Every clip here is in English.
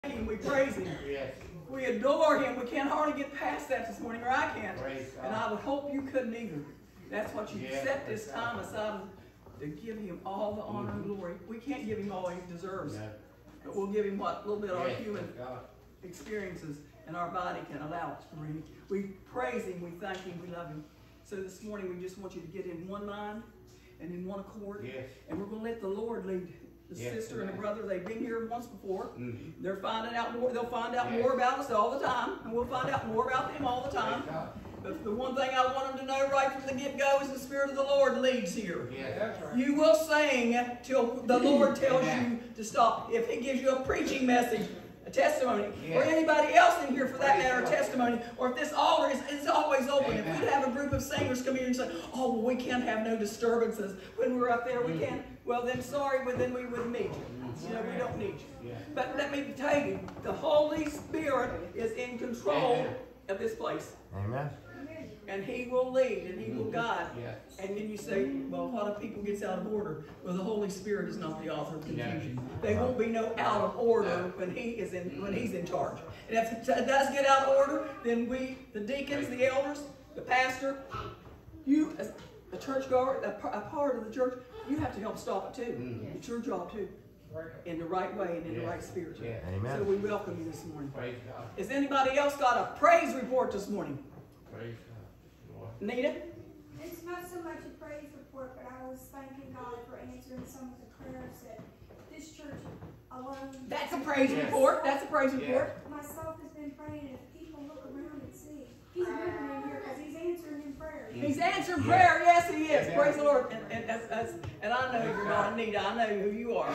Him, we praise Him. Yes. We adore Him. We can't hardly get past that this morning, or I can't. Praise God. And I would hope you couldn't either. That's what you Yes, set this that's time right. aside to give Him all the honor and glory. We can't give Him all He deserves, No. but we'll give Him what little bit of our Yes, human praise God. experiences and our body can allow us to bring. We praise Him, we thank Him, we love Him. So this morning we just want you to get in one mind and in one accord. Yes. And we're going to let the Lord lead the Yes, sister and the amen. brother. They've been here once before. Mm-hmm. They're finding out more. They'll find out Yes. more about us all the time, and we'll find out more about them all the time. Praise God. But the one thing I want them to know right from the get-go is the Spirit of the Lord leads here. Yes, that's right. You will sing till the Lord tells Amen. you to stop. If He gives you a preaching message, a testimony, or Yes. anybody else in here for that Praise matter, a God. testimony, or if this altar is always open, if Amen. we'd have a group of singers come here and say, oh, well, we can't have no disturbances when we're up there, we can't, well then sorry, but then we wouldn't need you. You know, we don't need you. Yeah. But let me tell you, the Holy Spirit is in control Amen. of this place. Amen. And He will lead and He will guide. Yes. And then you say, well, a lot of people gets out of order. Well, the Holy Spirit is not the author of confusion. There won't be no out of order when He's in charge. And if it does get out of order, then we, the deacons, the elders, the pastor, you as a churchgoer, a part of the church, you have to help stop it too. Mhm. It's your job too. In the right way and in the Yes. right spirit. Yes. Amen. So we welcome you this morning. Praise God. Has anybody else got a praise report this morning? Praise God. Lord. Nita? It's not so much a praise report, but I was thanking God for answering some of the prayers that this church alone. That's a praise Yes. report. That's a praise Yes. report. Myself has been praying, and if people look around and see, He's moving in here because He's answering in prayers. He's answering Yes. prayer. Yes, He is. Amen. Praise the Lord. And I know you're not Anita. I know who you are.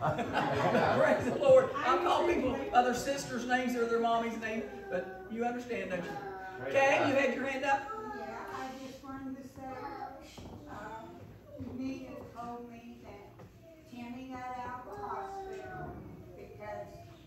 Praise the Lord. I call people other sisters' names or their mommy's name, but you understand, don't you? Praise Okay, God. you had your hand up? Yeah, I just wanted to say, Nita told me that Timmy got out of the hospital because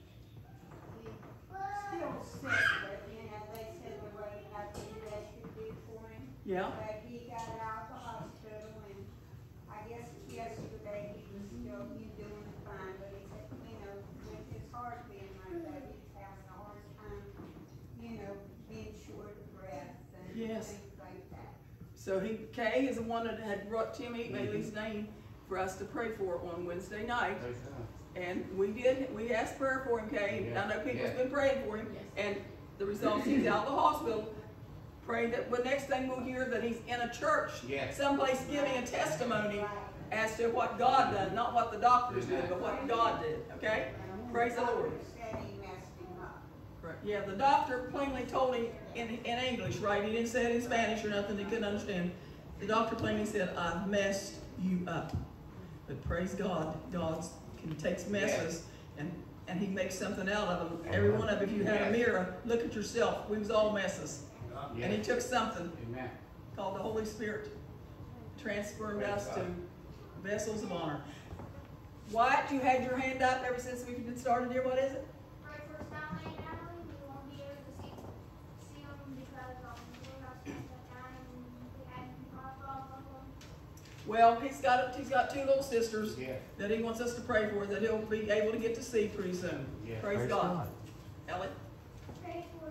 he's still sick, but you know, they said there wasn't nothing they could do for him. Yeah. But he got out of the hospital, and I guess yesterday he was still doing fine, but he said, you know, with his heart being like that, he's having a hard time, you know, being short of breath and Yes. things like that. So Kay is the one that had brought Timmy Bailey's name for us to pray for on Wednesday night. Praise God. And we asked prayer for him, Kay. Yeah. I know people's Yeah. been praying for him. And the results, he's out of the hospital. Pray that the next thing we'll hear that he's in a church, Yes. someplace giving a testimony as to what God done, not what the doctors did, but what God did. Okay? Praise the Lord. Said he messed him up. Right. Yeah, the doctor plainly told him in English, right? He didn't say it in Spanish or nothing. He couldn't understand. The doctor plainly said, "I've messed you up." But praise God, God can take messes and He makes something out of them. Every one of you, if you had a mirror, look at yourself. We was all messes. And He Yes. took something Amen. called the Holy Spirit, transformed Praise us God. to vessels of honor. Wyatt, you had your hand up ever since we've been started here. What is it? Right for Stanley and Natalie, we won't be able to see them because we got spent that time and we had off of them. Well, he's got two little sisters Yes. that he wants us to pray for that he'll be able to get to see pretty soon. Yes. Praise God. Ellie, Pray for,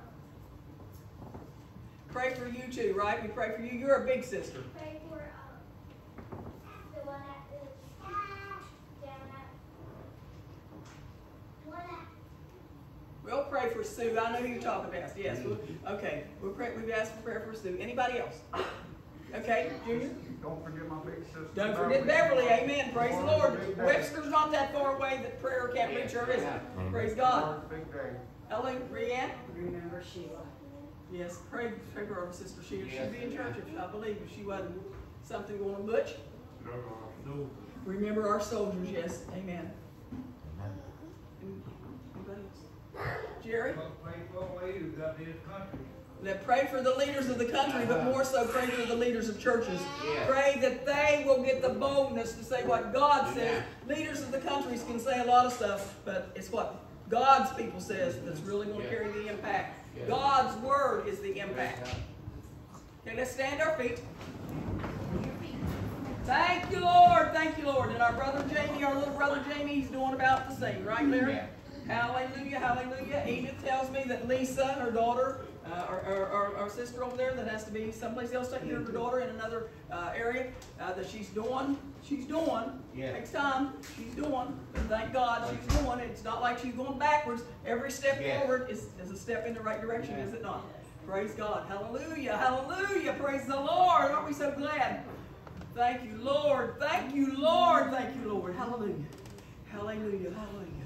pray for you too, right? We pray for you. You're a big sister. pray for, the one that is down at, We'll pray for Sue. I know who you're talking about. Yes. Okay. We've asked for prayer for Sue. Anybody else? Okay, Junior. Don't forget my big sister. Don't forget Beverly. Amen. Praise the Lord. Webster's not that far away that prayer can't reach her, is it? Praise God. Big day. Ellie, Brianne. Remember Sheila. Yes. Pray for our sister Sheila. She'd Yes, be in amen. church if I believe if she wasn't something going on. Butch. No. Remember our soldiers. Yes. Amen. Amen. Anybody else? Jerry. That pray for the leaders of the country, but more so pray for the leaders of churches. Yes. Pray that they will get the boldness to say what God says. Amen. Leaders of the countries can say a lot of stuff, but it's what God's people says that's really going to Yes. carry the impact. Yes. God's word is the Praise impact. God. Okay, let's stand our feet. Thank you, Lord. Thank you, Lord. And our brother Jamie, our little brother Jamie, he's doing about the same, right, Larry? Yeah. Hallelujah, hallelujah. Edith tells me that Lisa, her daughter, our sister over there that has to be someplace else taking care of her daughter in another area, that she's doing. Yeah. Takes time. She's doing. And thank God she's doing. It's not like she's going backwards. Every step forward is a step in the right direction, is it not? Praise God. Hallelujah, hallelujah. Praise the Lord. Aren't we so glad? Thank you, Lord. Thank you, Lord. Thank you, Lord. Hallelujah. Hallelujah, hallelujah.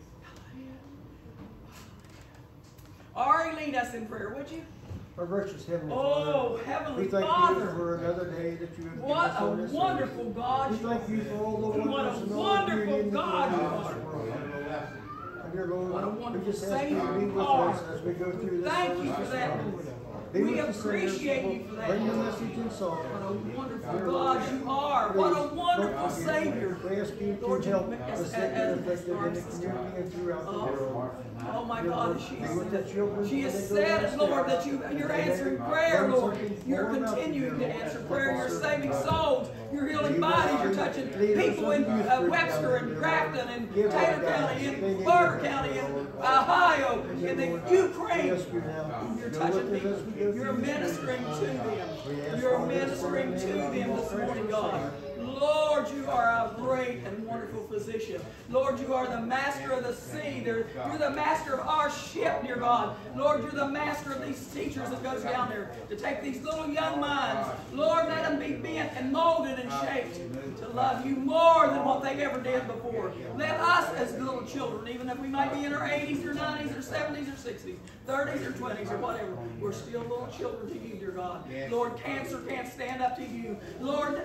Ari, lead us in prayer, would you? Our gracious Heavenly Oh, Father, Heavenly we thank Father. you for another day that you have given What us a on this earth. wonderful God We you thank you for all the What a wonders and all the wonderful beauty and the God glory you of are. this world. And dear What a Lord, wonderful we just ask you to Savior be you with are. us as we go through this Thank you service for this that. morning. We Be with the singers, appreciate you for that. bring the message in song. What a wonderful Dear God Lord, you are. What a please, wonderful Lord, Savior. We ask you Lord, to you help make the us sick and as afflicted in the narcissists. community and throughout the world. Oh my Dear God, Lord, she be with the children has when they go said, downstairs. Lord, that you're answering prayer, Lord. You're continuing to answer prayer. You're saving souls. You're healing bodies. You're touching people in Webster and Grafton and Taylor County and Barber County and Ohio and the Ukraine. You're touching people. You're ministering to them. You're ministering to them this morning, God. Lord, you are a great and wonderful physician. Lord, you are the master of the sea. You're the master of our ship, dear God. Lord, you're the master of these teachers that goes down there to take these little young minds. Lord, let them be bent and molded and shaped to love you more than what they ever did before. Let us as little children, even if we might be in our 80s or 90s or 70s or 60s, 30s or 20s or whatever, we're still little children to you, dear God. Lord, cancer can't stand up to you. Lord,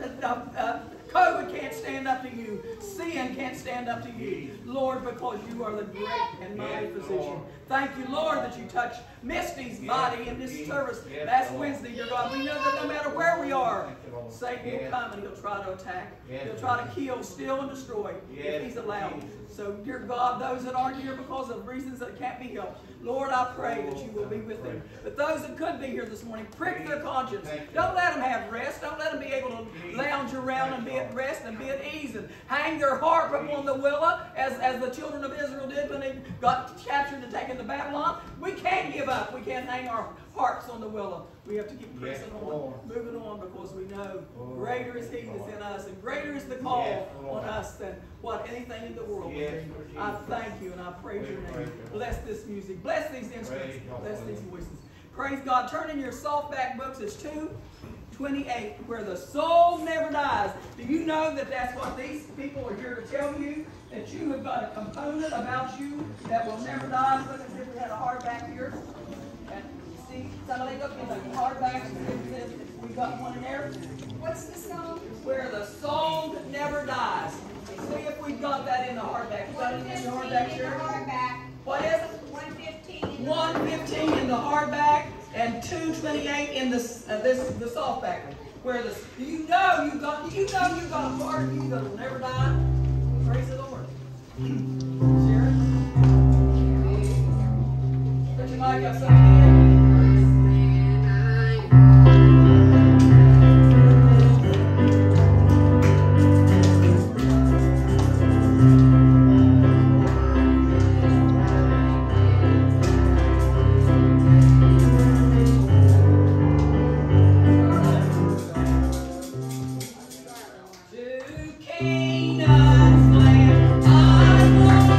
COVID can't stand up to you. Sin can't stand up to you. Lord, because you are the great and mighty physician. Thank you, Lord, that you touched Misty's body in this service last Wednesday, dear God. We know that no matter where we are, Satan will come and he'll try to attack. He'll try to kill, steal, and destroy if he's allowed. So, dear God, those that aren't here because of reasons that can't be helped, Lord, I pray that you will be with them. But those that could be here this morning, prick their conscience. Don't let them have rest. Don't let them be able to lounge around and be at rest and be at ease and hang their harp upon the willow as the children of Israel did when they got captured and taken to Babylon. We can't give up. We can't hang our harps on the willow. We have to keep pressing on, moving on, because we know greater is he that's in us, and greater is the call on us than what anything in the world will do. I thank you and I praise your name. Bless this music. Bless these instruments. Bless these voices. Praise God. Turn in your softback books. It's 2:28, where the soul never dies. Do you know that that's what these people are here to tell you? That you have got a component about you that will never die. Look as if we had a hardback here. And see, somebody look in the hardback. We've got one in there. What's the song? Where the soul never dies. See if we've got that in the hardback. You got it in the hardback, Sharon? What is it? 115. 115 in the hardback and 228 in the softback. Where the you know you've got a part of you that'll never die. Praise the Lord. Sharon, but you might got something in. To Canaan's land I will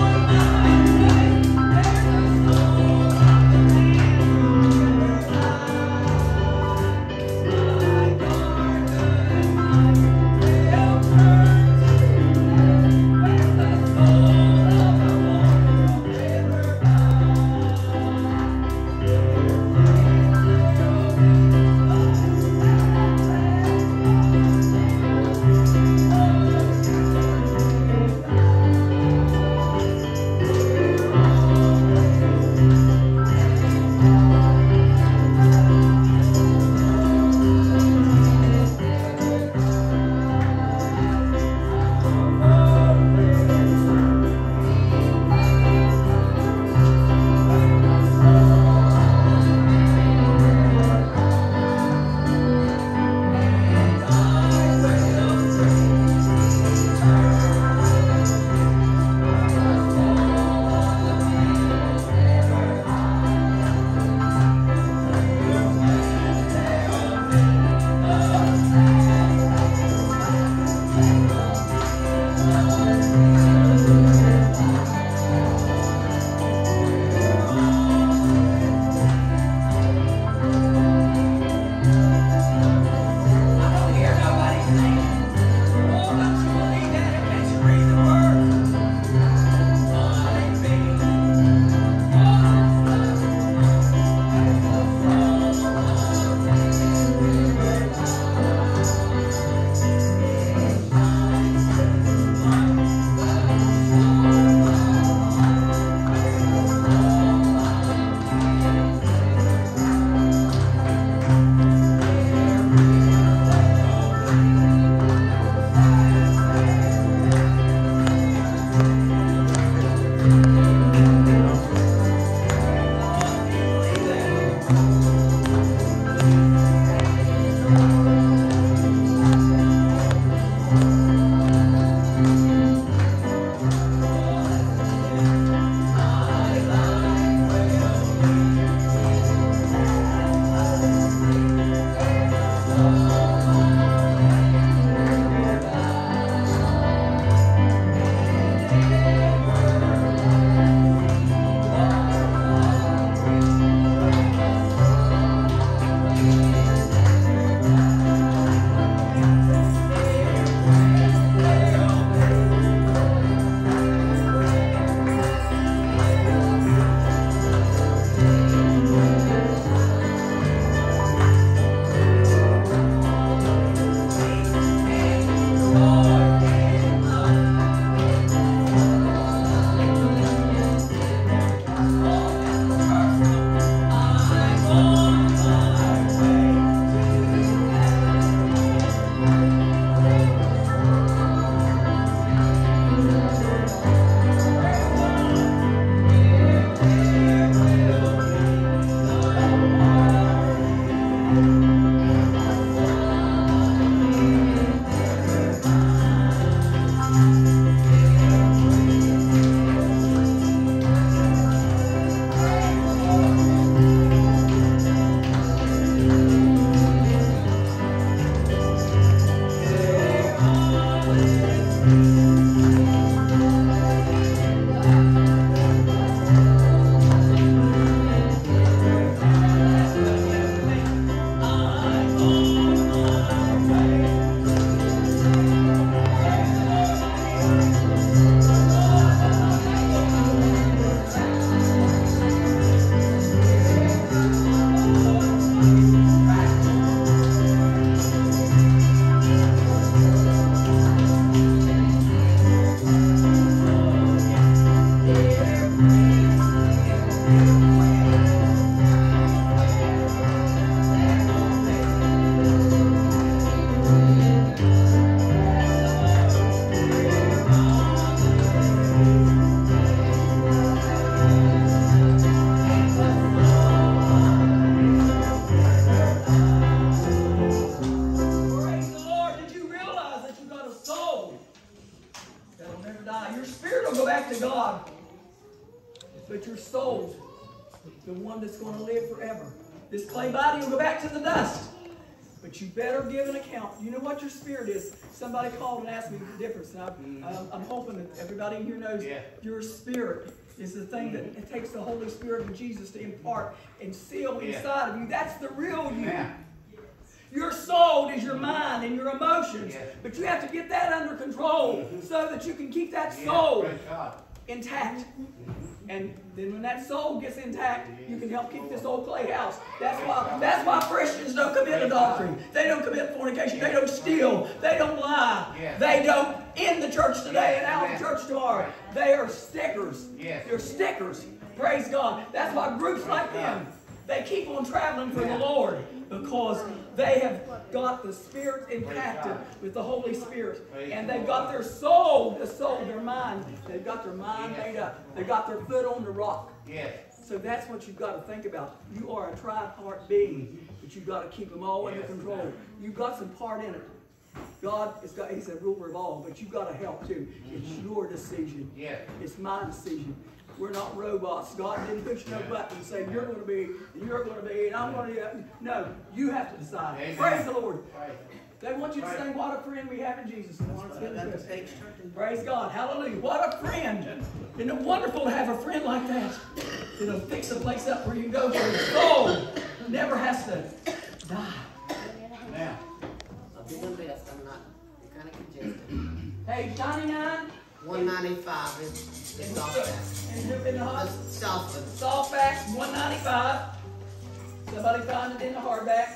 soul, the one that's going to live forever. This clay body will go back to the dust. But you better give an account. You know what your spirit is. Somebody called and asked me the difference. And I'm hoping that everybody in here knows your spirit is the thing that it takes the Holy Spirit of Jesus to impart and seal inside of you. That's the real you. Your soul is your mind and your emotions. But you have to get that under control so that you can keep that soul intact. And then when that soul gets intact, you can help keep this old clay house. That's why Christians don't commit adultery. They don't commit fornication. They don't steal. They don't lie. They don't in the church today and out of the church tomorrow. They are stickers. They're stickers. Praise God. That's why groups like them, they keep on traveling for the Lord, because they have got the Spirit impacted with the Holy Spirit. And they've got their soul, their mind. They've got their mind made up. They've got their foot on the rock. So that's what you've got to think about. You are a tripart being, but you've got to keep them all under control. You've got some part in it. God has got, He's a ruler of all, but you've got to help too. It's your decision. It's my decision. We're not robots. God didn't push no button and say, you're going to be, and you're going to be, and I'm going to be. No, you have to decide. Amen. Praise the Lord. They want you to say, what a friend we have in Jesus. Praise God. Hallelujah. What a friend. Isn't it wonderful to have a friend like that? It'll fix the place up where you go where your soul never has to die. Now, I'll do my best. I'm not kind of congested. Page 99. 195 is softback. In the softback, 195. Somebody found it in the hardback.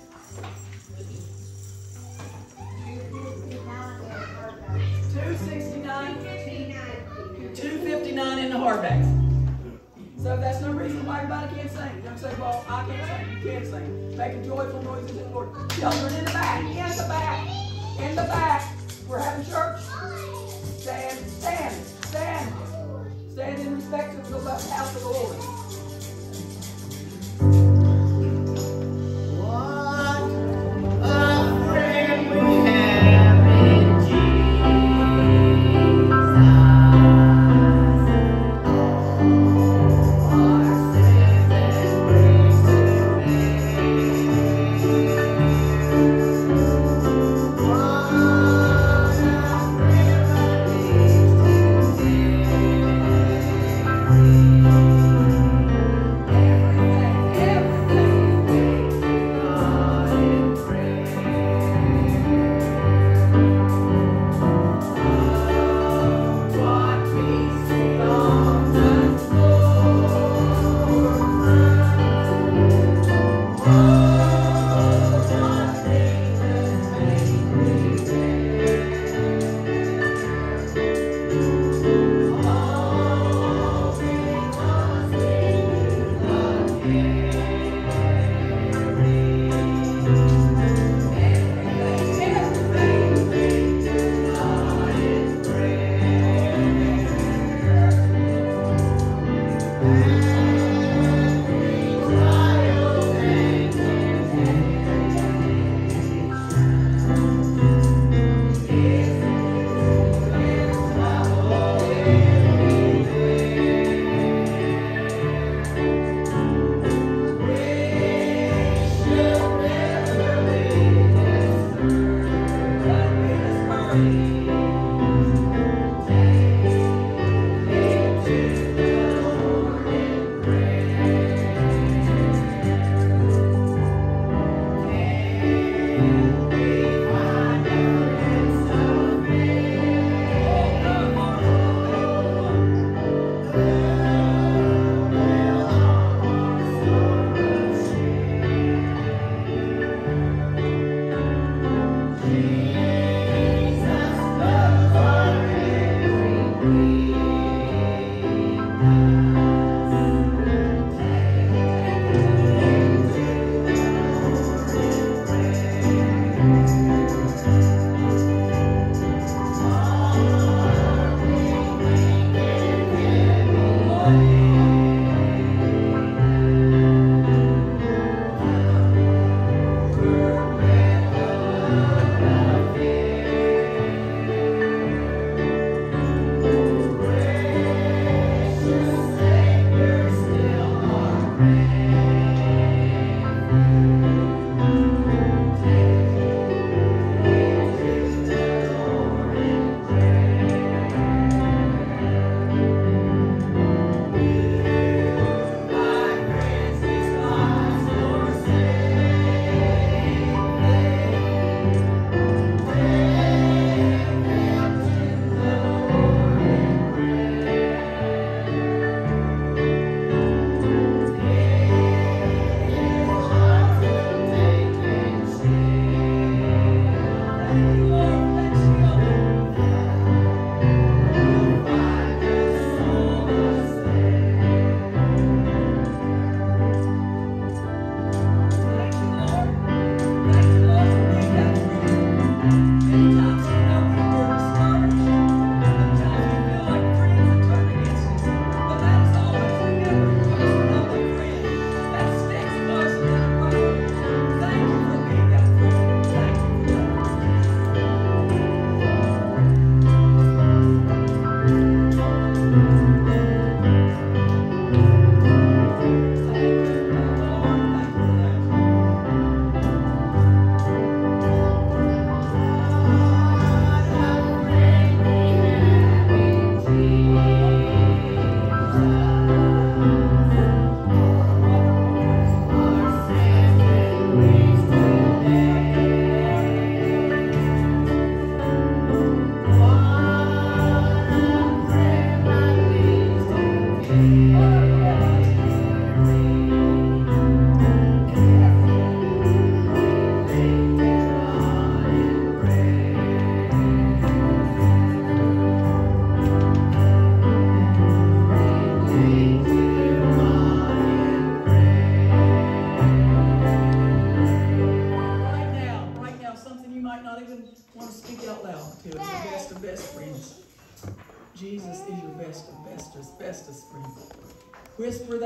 269, 259 in the hardback. So that's no reason why everybody can't sing. Don't say, well, I can't sing. You can't sing. Make a joyful noise in the Lord. Children in the back, in the back, in the back. We're having church. Stand, stand, stand. Stand in respect to the house of the Lord. What a friend we have in Jesus. All our sins and grace to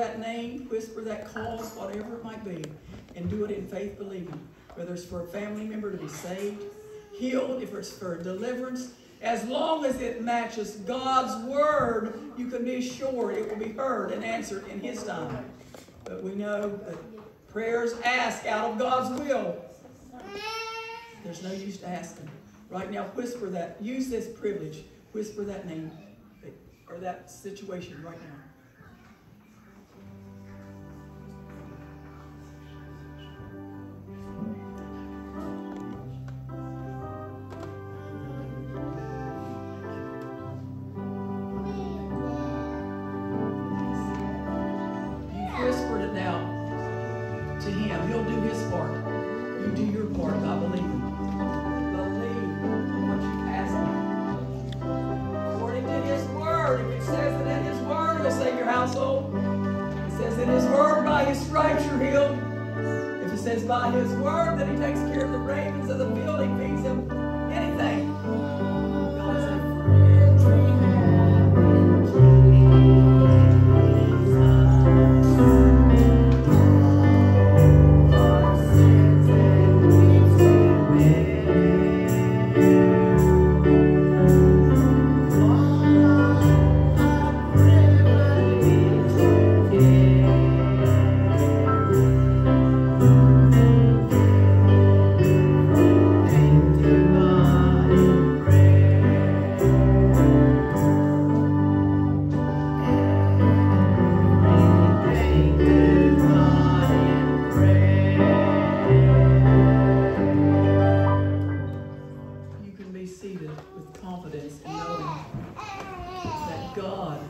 that name, whisper that cause, whatever it might be, and do it in faith believing. Whether it's for a family member to be saved, healed, if it's for deliverance, as long as it matches God's word, you can be assured it will be heard and answered in His time. But we know that prayers asked out of God's will, there's no use to asking. Right now, whisper that. Use this privilege. Whisper that name or that situation right now. You whispered it now to Him. He'll do His part. You do your part by believing. Believe in what you ask Him. According to His word, if it says it in His word, He'll save your household. If it says in His word, by His stripes you're healed. If it says by His word that He takes care of the ravens of the field, He feeds them anything. God said, you can be seated with confidence in knowing that God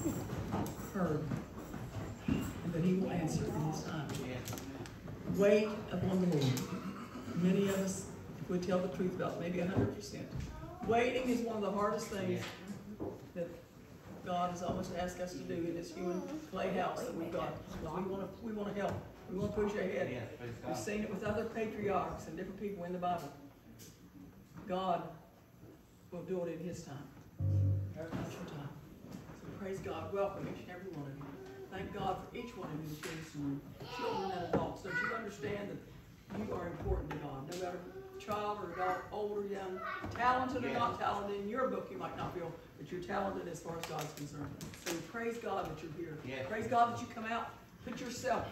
heard and that He will answer in His time. Wait upon the Lord. Many of us, if we tell the truth about maybe 100%, waiting is one of the hardest things that God has almost asked us to do in this human clay house that we've got. We want to help. We want to push ahead. We've seen it with other patriarchs and different people in the Bible. God will do it in His time. Not your time. So praise God. Welcome each and every one of you. Thank God for each one of you that's here this morning. Children and adults. Don't you understand that you are important to God? No matter child or adult, old or young, talented or not talented. In your book you might not feel, but you're talented as far as God's concerned. So praise God that you're here. Yes. Praise God that you come out, put yourself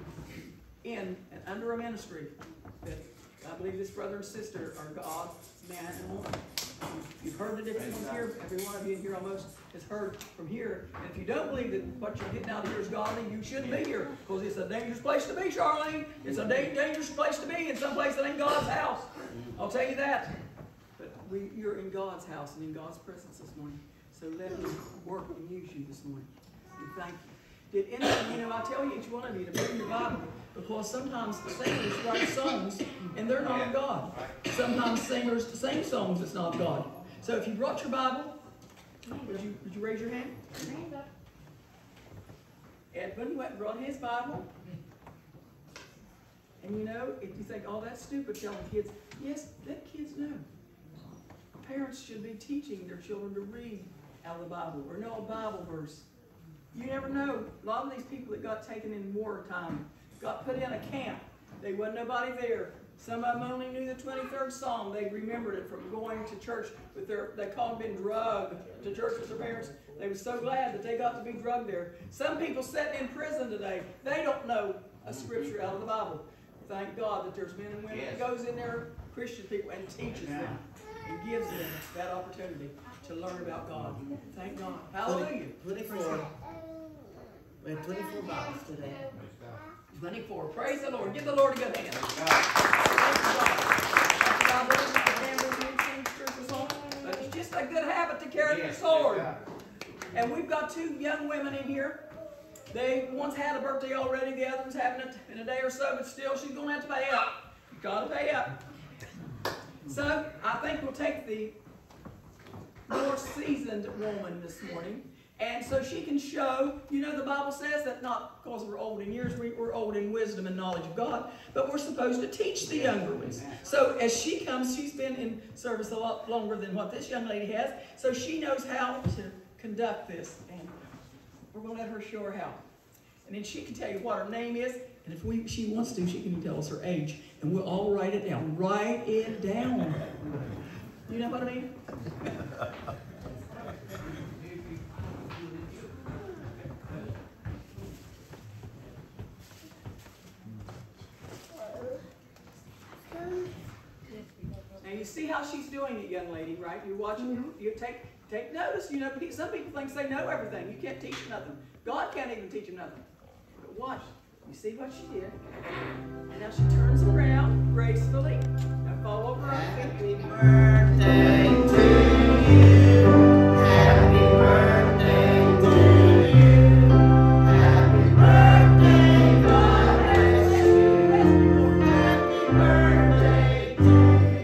in and under a ministry that I believe this brother and sister are God's man and woman. You've heard the different ones here. Every one of you here almost has heard from here. And if you don't believe that what you're getting out of here is godly, you shouldn't be here. Because it's a dangerous place to be, Charlene. It's a dangerous place to be in some place that ain't God's house. I'll tell you that. But you're in God's house and in God's presence this morning. So let Him work and use you this morning. And thank you. Did any, I tell each one of you to bring your Bible, because sometimes the singers write songs and they're not of God. Sometimes singers sing songs that's not of God. So if you brought your Bible, would you raise your hand? Edwin went and brought his Bible. And if you think, oh, that's stupid telling kids, yes, let kids know. Parents should be teaching their children to read out of the Bible or know a Bible verse. You never know. A lot of these people that got taken in wartime got put in a camp. There wasn't nobody there. Some of them only knew the 23rd Psalm. They remembered it from going to church with they called being drugged to church with their parents. They were so glad that they got to be drugged there. Some people sitting in prison today, they don't know a scripture out of the Bible. Thank God that there's men and women that goes in there, Christian people, and teaches them and gives them that opportunity to learn about God. Thank God. Hallelujah. 24. We have 24 Bibles today. 24. Praise the Lord. Give the Lord a good hand. But it's just a good habit to carry your sword. And we've got two young women in here. They once had a birthday already. The other one's having it in a day or so, but still she's going to have to pay up. You've got to pay up. So I think we'll take the more seasoned woman this morning. And so she can show, the Bible says that not because we're old in years, we're old in wisdom and knowledge of God, but we're supposed to teach the younger ones. So as she comes, she's been in service a lot longer than what this young lady has, so she knows how to conduct this, and we're going to let her show her how. And then she can tell you what her name is, and if she wants to, she can even tell us her age. And we'll all write it down. Write it down. You know what I mean? Now you see how she's doing it, young lady, right? You're watching, you take notice, you know, but some people think they know everything. You can't teach them nothing. God can't even teach them nothing. But watch. You see what she did? And now she turns around gracefully. Now fall over her feet. Happy birthday to you. Happy birthday to you. Happy birthday, God bless you. Happy birthday to you.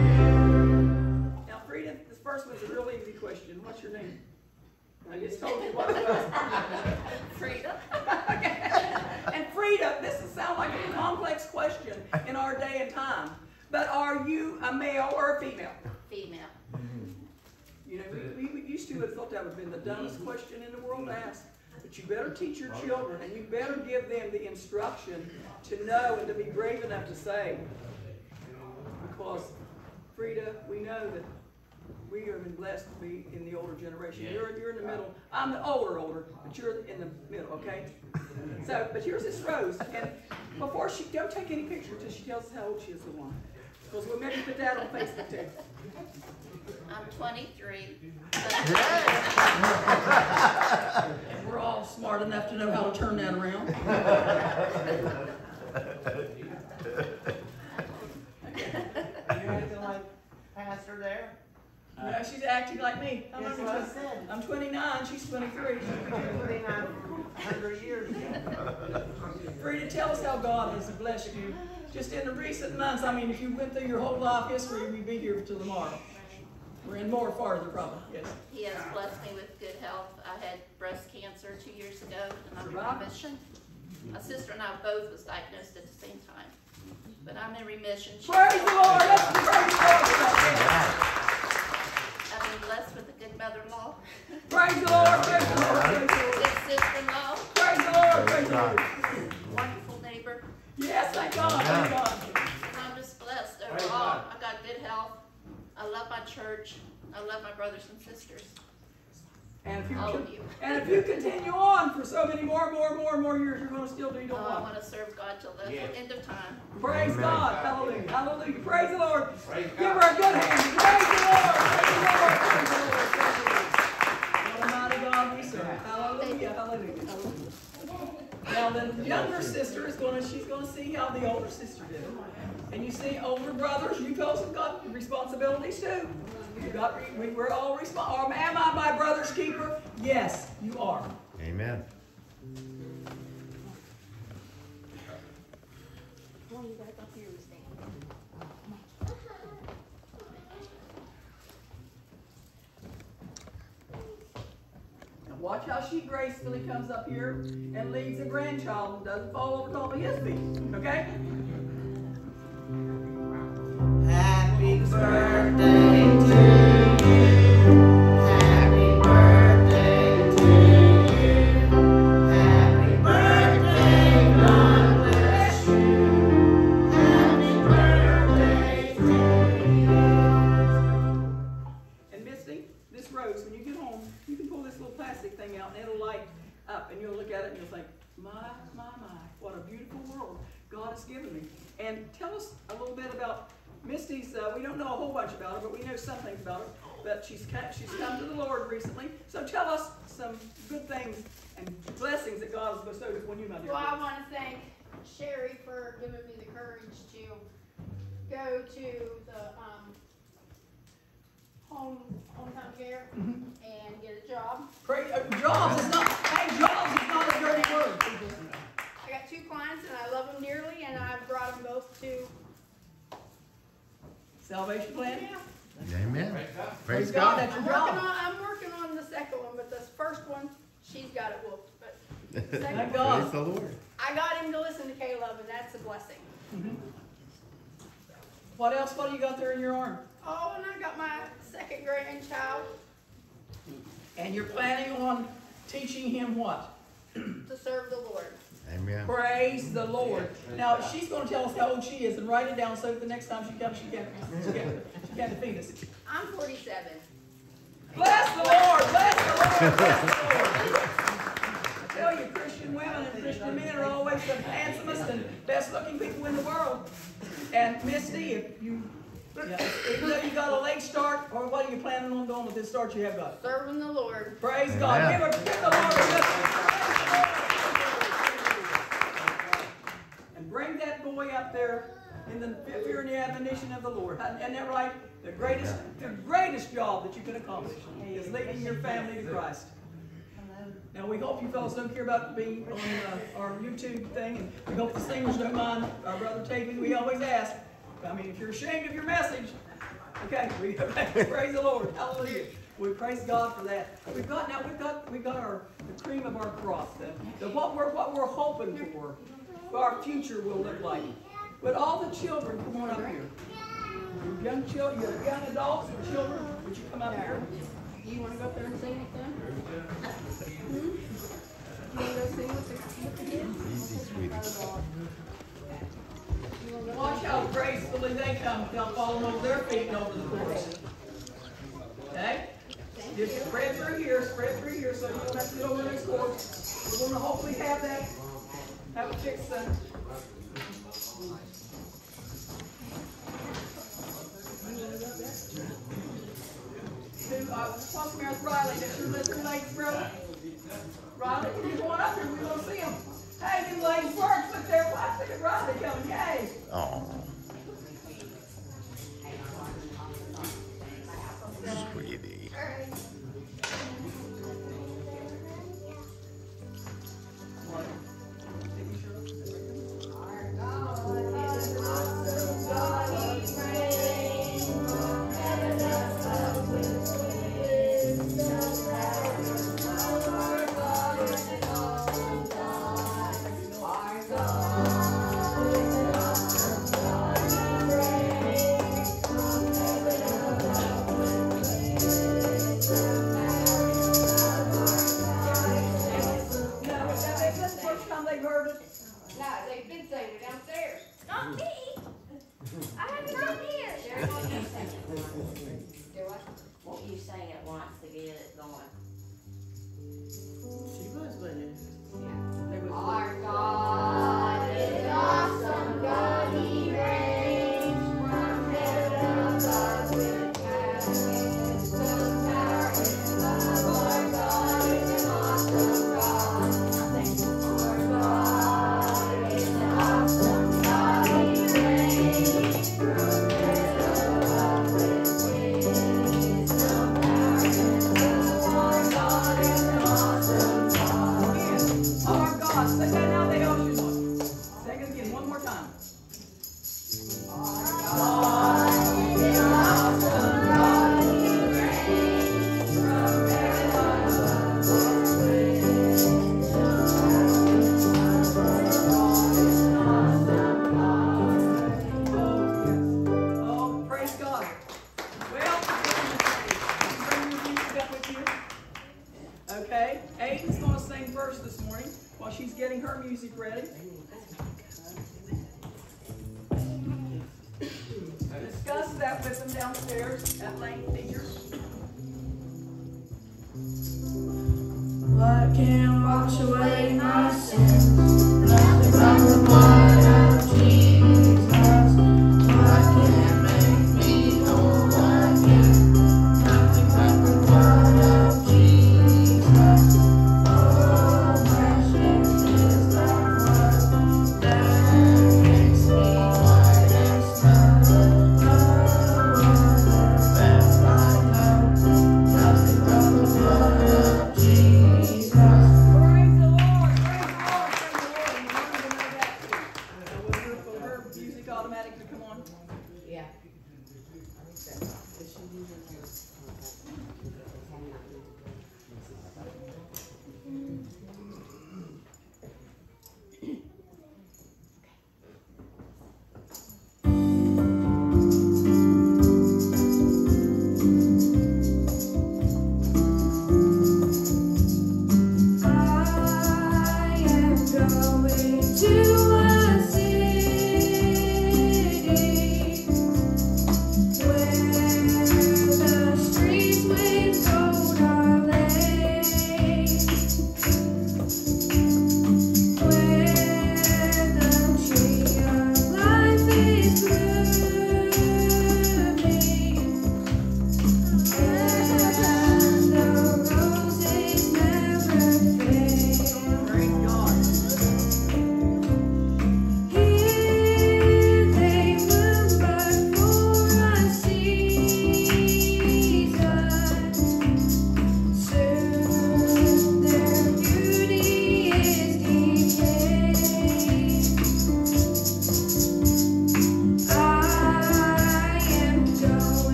Now, Frida, this first one's a real easy question. What's your name? I just told you what it was. Frida. Okay. And Frida, this sounds like a complex question in our day and time. But are you a male or a female? Female. You know, we used to have thought that would have been the dumbest question in the world to ask. But you better teach your children, and you better give them the instruction to know and to be brave enough to say. Because, Frida, we know that we have been blessed to be in the older generation. Yeah. You're in the middle. I'm the older, but you're in the middle, okay? So, but here's this Rose, and before don't take any pictures until she tells us how old she is the one. Because we'll maybe put that on Facebook too. I'm 23. And we're all smart enough to know how to turn that around. You're acting like Pastor there. No, she's acting like me. That's what I said. I'm 29, she's 23. 2,900 years ago. Frida, tell us how God has blessed you. Just in the recent months, I mean, if you went through your whole life history, we'd be here till tomorrow. We're in more farther, probably, yes. He has blessed me with good health. I had breast cancer 2 years ago, and I'm in Survived? remission. My sister and I both was diagnosed at the same time. But I'm in remission. Praise the Lord! Let's praise the Lord! I've been blessed with a good mother-in-law, Praise the Lord! Praise the Lord! Praise the Lord! good sister-in-law, Praise the Lord! Praise the Lord! wonderful neighbor. Yes, thank God! Thank God! And I'm just blessed overall. I got good health. I love my church. I love my brothers and sisters. And if All of you. you continue on for so many more years, you're going to still do your I life. want to serve God till the Yes. end of time. Praise Amen. God! Hallelujah! Hallelujah! Praise the Lord! Praise Give God. her a good hand! Praise the Lord! Praise the Lord! Praise the Lord! Praise the Lord! What a mighty God we serve! Hallelujah! Hallelujah! Hallelujah! Now the younger sister she's gonna see how the older sister did it. And you see, older brothers, you fellows have got responsibilities too. We're all responsible. Am I my brother's keeper? Yes, you are. Amen. Now watch how she gracefully comes up here and leads a grandchild and doesn't fall over top of his feet. Okay? Happy birthday to you. Happy birthday to you. Happy birthday, God bless you. Happy birthday to you. And Misty, this rose, when you get home, you can pull this little plastic thing out and it'll light up and you'll look at it and you'll think, my, what a beautiful world God has given me. And tell us a little bit about Misty's, we don't know a whole bunch about her, but we know some things about her. But she's come to the Lord recently. So tell us some good things and blessings that God has bestowed upon you, my dear. Well, I want to thank Sherry for giving me the courage to go to the hometown care and get a job. Great, jobs is not a dirty word. I got 2 clients and I love them dearly, and I brought them both to Salvation Plan. Amen. Praise God. Praise God. That's your job. I'm working on the second one, but this first one, she's got it whooped. But the Thank second God. Praise the Lord. I got him to listen to Caleb, and that's a blessing. What else? What do you got there in your arm? Oh, and I got my second grandchild And you're planning on teaching him what? to serve the Lord. Amen. Praise the Lord. Now, she's going to tell us how old she is and write it down so that the next time she comes, she can defeat us. I'm 47. Bless the Lord! Bless the Lord! Bless the Lord! I tell you, Christian women and Christian men are always the handsomest and best-looking people in the world. And Misty, if you, even though you got a late start, or what are you planning on doing with this start you have got? Serving the Lord. Praise God. Amen. Give the Lord a lift. And bring that boy up there in the fear and the admonition of the Lord. Isn't that right? The greatest job that you can accomplish is leading your family to Christ. Now, we hope you fellows don't care about being on our YouTube thing, and we hope the singers don't mind our brother taping. We always ask. I mean, if you're ashamed of your message, okay, praise the Lord. Hallelujah. We praise God for that. We've got the cream of our crop, what we're hoping for our future will look like. But all the children, come on up here. Young children, young adults and children, would you come up here? You want to go up there and sing with them? You want to go sing with the kids? Easy, sweetie. Watch how gracefully they come without falling over their feet and over the chorus. Okay? Just spread through here, so you don't have to get over this chorus. We're going to hopefully have it fixed soon. What's the matter with Riley? Did you lift your legs, brother? Riley, you're going up here. We're going to see him. Hey, you ladies work. Look there. Watch. Look at Riley coming. Yay. Oh. Sweetie.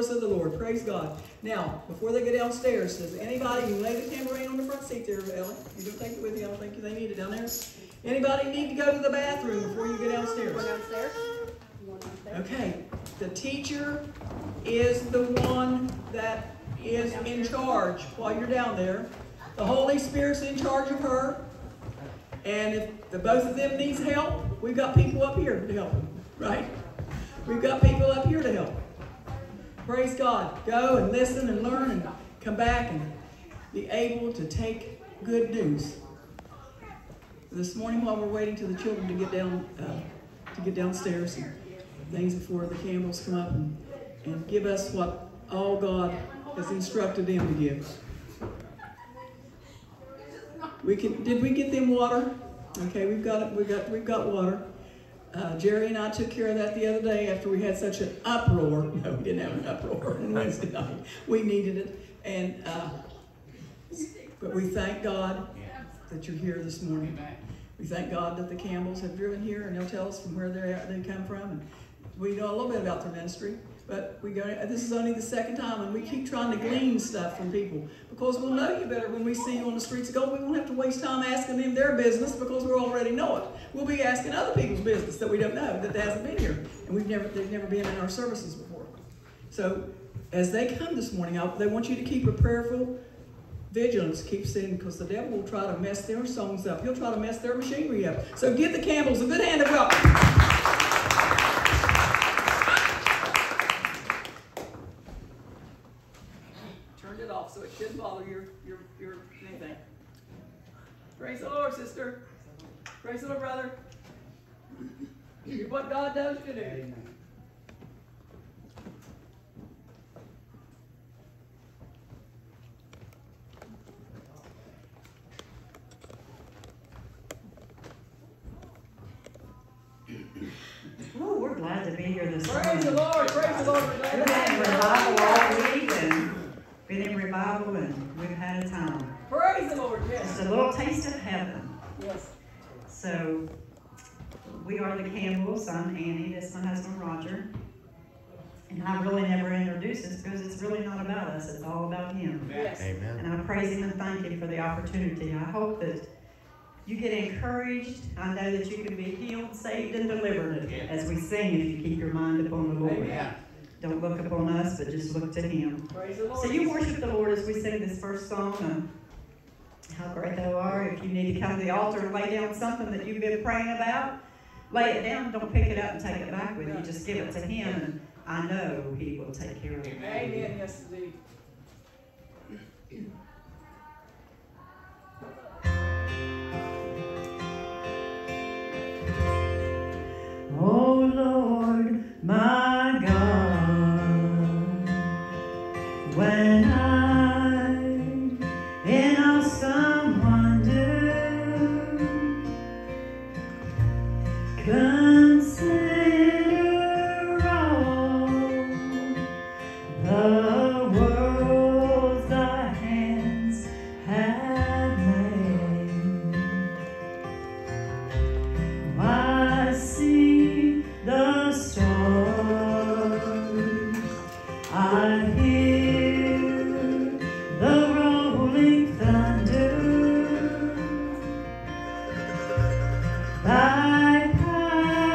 service of the Lord. Praise God. Now, before they go downstairs, does anybody, you lay the tambourine on the front seat there, Ellen. You don't take it with you. I don't think they need it down there. Anybody need to go to the bathroom before you go downstairs? Going downstairs? You going downstairs? Okay. The teacher is the one that is in charge while you're down there. The Holy Spirit's in charge of her. And if the both of them needs help, we've got people up here to help them, right? We've got people up here to help. Praise God. Go and listen and learn and come back and be able to take good news. This morning while we're waiting to the children to get downstairs and things before the Campbells come up and give us what all God has instructed them to give. Did we get them water? Okay, we've got water. Jerry and I took care of that the other day after we had such an uproar. No, we didn't have an uproar on Wednesday night. We needed it, but we thank God that you're here this morning. We thank God that the Campbells have driven here, and they'll tell us from where they come from. And we know a little bit about their ministry, but this is only the second time, and we keep trying to glean stuff from people because we'll know you better when we see you on the streets of gold. We won't have to waste time asking them their business because we already know it. We'll be asking other people's business that we don't know, that hasn't been here, and they've never been in our services before. So as they come this morning, they want you to keep a prayerful vigilance, keep singing, because the devil will try to mess their songs up. He'll try to mess their machinery up. So give the Campbells a good hand of welcome. Turned it off so it shouldn't bother your anything. Praise the Lord, sister. Praise the Lord, brother. Do what God does you to do. Amen. Oh, we're glad to be here this morning. Praise the Lord, praise the Lord. We're glad We've to been in have you. revival all week and been in revival and we've had a time. Praise the Lord, yes. Just a little taste of heaven. Yes. So, we are the Campbells. I'm Annie. This is my husband, Roger. And I really never introduce us because it's really not about us. It's all about him. Yes. Amen. And I praise him and thank him for the opportunity. I hope that you get encouraged. I know that you can be healed, saved, and delivered as we sing if you keep your mind upon the Lord. Amen. Don't look upon us, but just look to him. Praise the Lord. So you worship the Lord as we sing this first song, How Great Thou Art. If you need to come to the altar and lay down something that you've been praying about, lay it down. Don't pick it up and take it back with you. Just give it to him, and I know he will take care of it. Amen. Yes, indeed. Oh Lord, my God, when I'm in awesome wonder, consider all the worlds thy hands have made. I see the stars, I hear the rolling thunder, thy power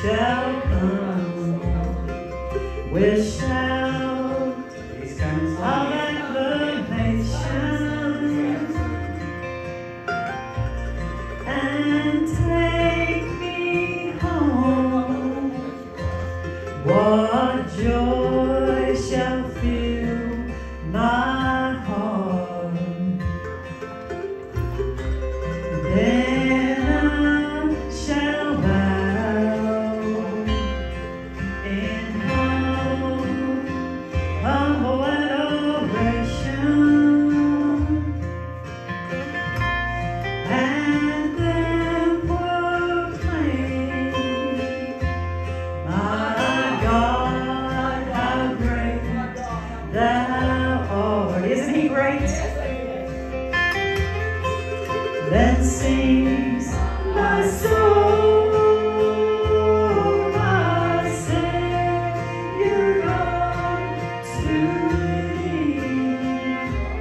shall come with shout of acclamation and take me home. What joy shall fill my heart? Then I shall bow in humble adoration, and then proclaim, my God, how great Thou art. Isn't He great? Then sings my soul, my Savior God to Thee.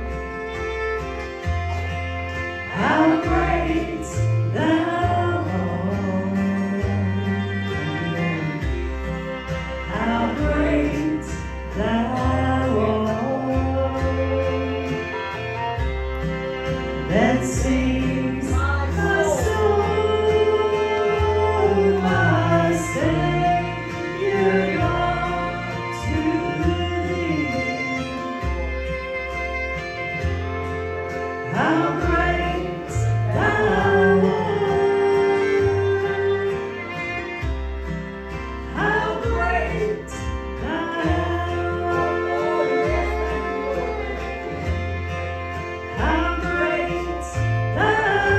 How great Thou art! How great Thou art! Then sings my soul, my Savior God to Thee. How great Thou art! How great Thou art! How great Thou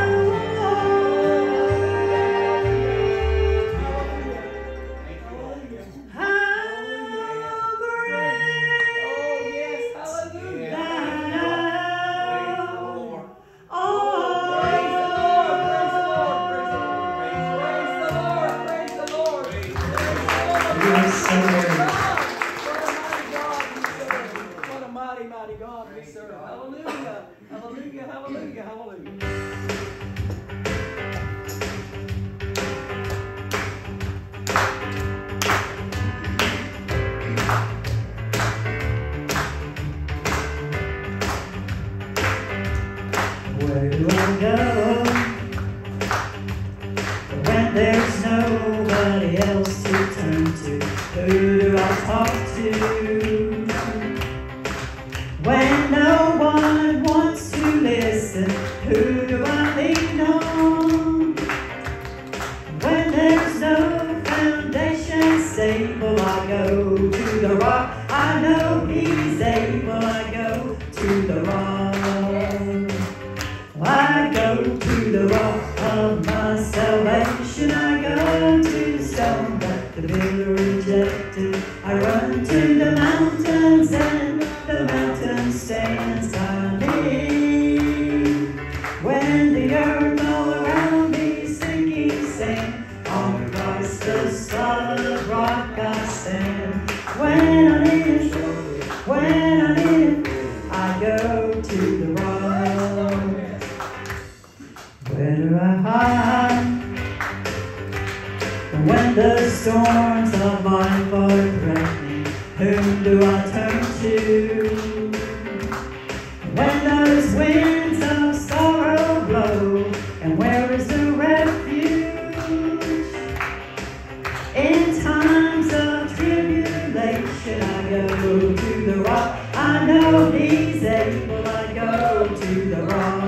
What a mighty, mighty God we serve. Hallelujah. Hallelujah, hallelujah, hallelujah. Where do I go when there's nobody else to turn to? Who do I talk to when no one wants to listen? Who do I lean on when there's no foundation stable? I go to the rock. I know He's able. I go to the rock. I go to the rock of my salvation. I go to the stone that the builder rejected. I run to the mountains and the mountain stands by me. When the earth all around me is sinking sand, on Christ the solid rock I stand. When I need it, I go to the rock. Where do I hide when the storms of life are threatening? Whom do I turn to when those winds of sorrow blow? And where is the refuge in times of tribulation? I go to the rock. I know He's able. I go to the rock.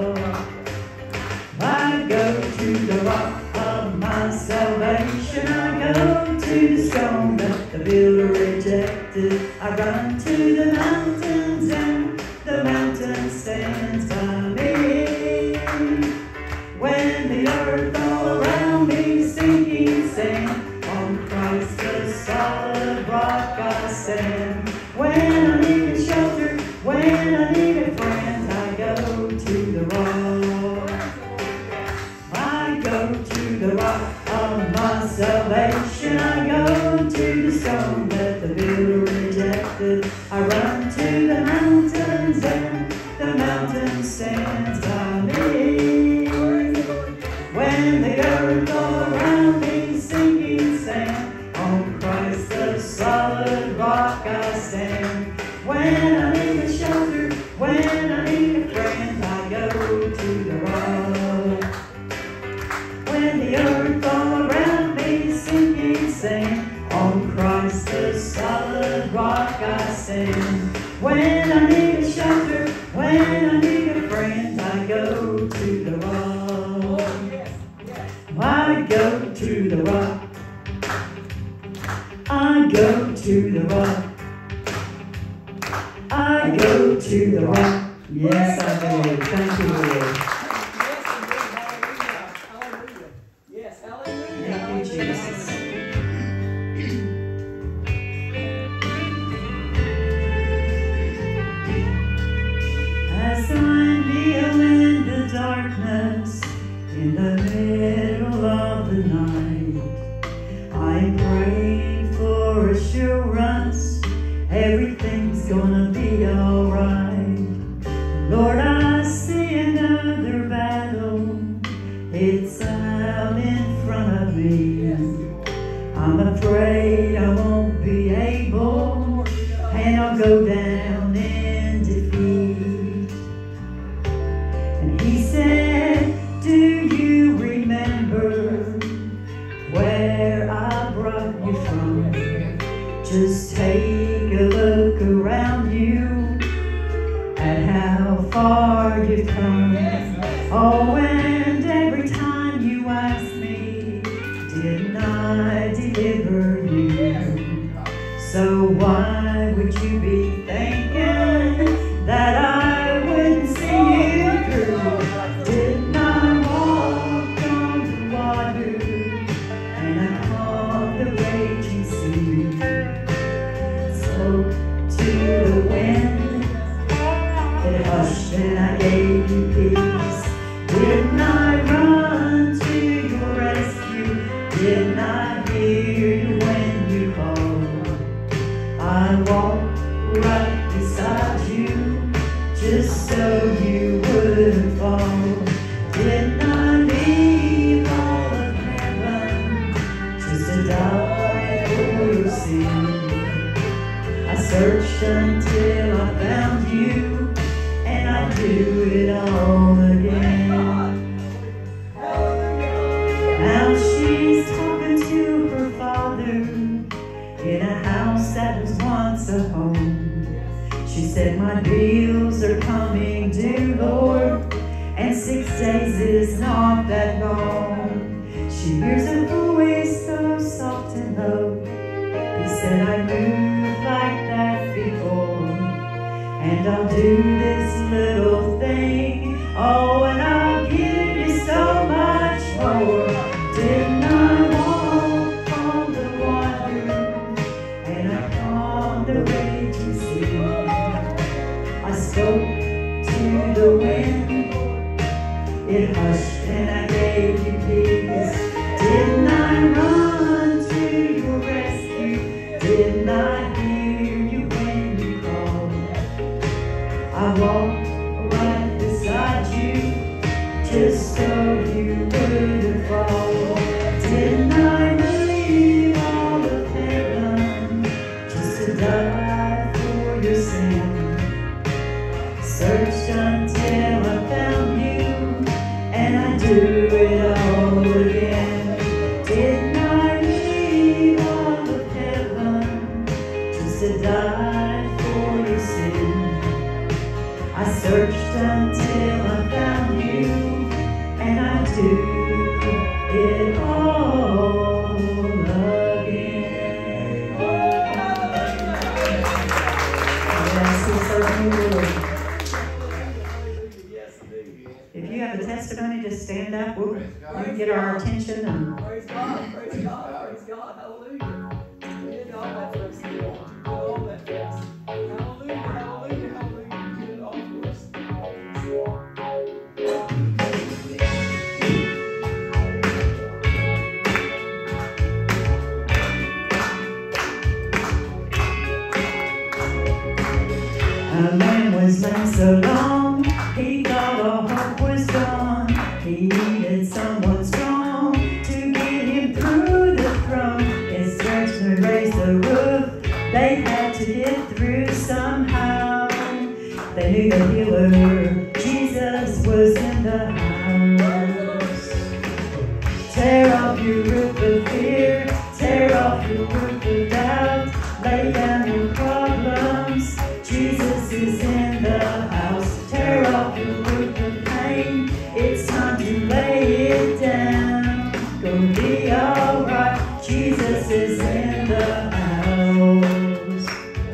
I go to the rock of my salvation. I go to the stone that the builder rejected. I run to the mountains and the mountain stands by me. When the earth all around me is sinking sand, on Christ the solid rock I stand. When I need a shelter, when I need a friend, I go to the rock. I go to the rock of my salvation. I go to the stone that the builder rejected. I run to the mountains and the mountain stands by me. When the earth all around me is sinking sand, sing. When I need a shelter, when I need a friend, I go to the rock. I go to the rock. I go to the rock. I go to the rock. Yes, I do. Thank you, Lord. Yes, hallelujah. Thank you, Jesus. As I kneel in the darkness, in the middle of the night, I'm praying for assurance, everything's gonna be alright. Lord, I see another battle, it's out in front of me. I'm afraid I won't be able, and I'll go down in defeat. And he said, do you remember where I brought you from? Just take a look around you at how far you've come. Oh, and every time you ask me, didn't I deliver you? So why would you be thinking that I wouldn't see you through? Didn't I walk on the water and I calmed the raging sea? Spoke to the wind, it hushed and I gave you peace. Didn't I run to your rescue? Didn't I hear you when you called? I walked right beside you just so you wouldn't fall. Didn't I leave all of heaven just to die for your sin? I searched until I found you, and I do it all again. Now she's talking to her father in a house that was once a home. She said, my bills are coming due, Lord, and 6 days is not that long. She hears a voice so soft and low. He said, I moved like that before, and I'll do this little thing. Oh, and I'll give you so much more. Didn't I walk on the water and I calmed the raging sea? I spoke to the wind, it hushed and I gave you peace. Didn't I run to your rescue? Didn't I hear you when you called? I walked right beside you just so you wouldn't fall. Didn't I leave all of heaven just to die for your sin? Searched until I found you, and I do it all again. Didn't I leave all of heaven just to die for your sin? I searched until I found you, and I do it all again. Yes, he certainly will. If you have a testimony, just stand up. We'll get our attention. And Praise God, praise God, praise God, hallelujah. You did all that for us, you did all that for us. Hallelujah, hallelujah, hallelujah. You did it all for us. a man was lame so long, he thought all hope was gone. He needed someone strong to get him through the throng. His churchmen raised the roof, they had to get through somehow. They knew the healer, Jesus, was in the house. Tear off your roof of fear, tear off your roof of doubt, lay down your problems, is in the house.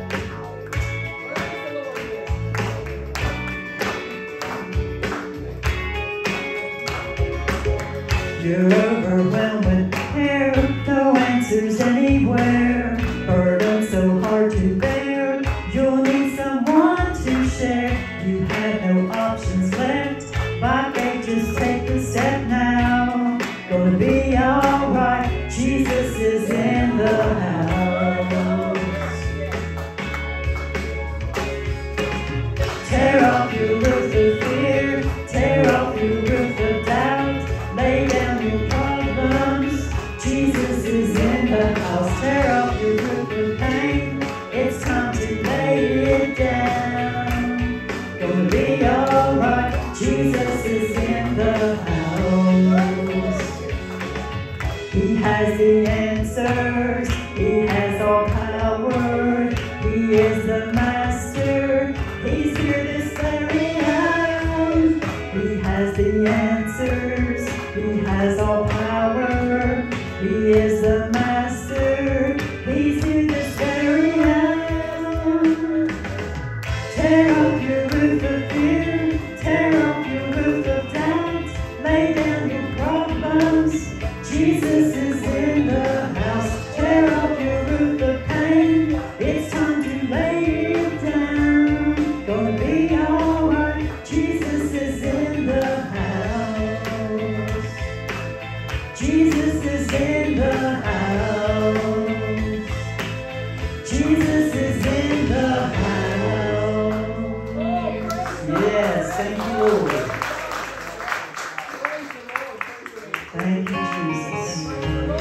You're overwhelmed with care, no answers anywhere. Burden so hard to bear, you'll need someone to share. You have no options left, by faith just take a step now. Gonna be alright, Jesus is in the house. Tear off your roof of fear, tear off your roof of doubt. Lay down your problems, Jesus is in the house. Tear off your roof of pain, it's time to lay it down. Gonna be alright, Jesus is in the house. He has the answers, he has all power, he is the master, he's here this very hour. He has the answers, he has all power, he is the master, he's here this very hour. Tear off your roof of fear, tear off your roof of doubt, lay down your problems, Jesus is in the house. Tear off your roof of pain, it's time to lay it down. Gonna be alright, Jesus is in the house. Jesus is in the house. Jesus is in the house. Yes, thank you, Lord. Thank you, Jesus.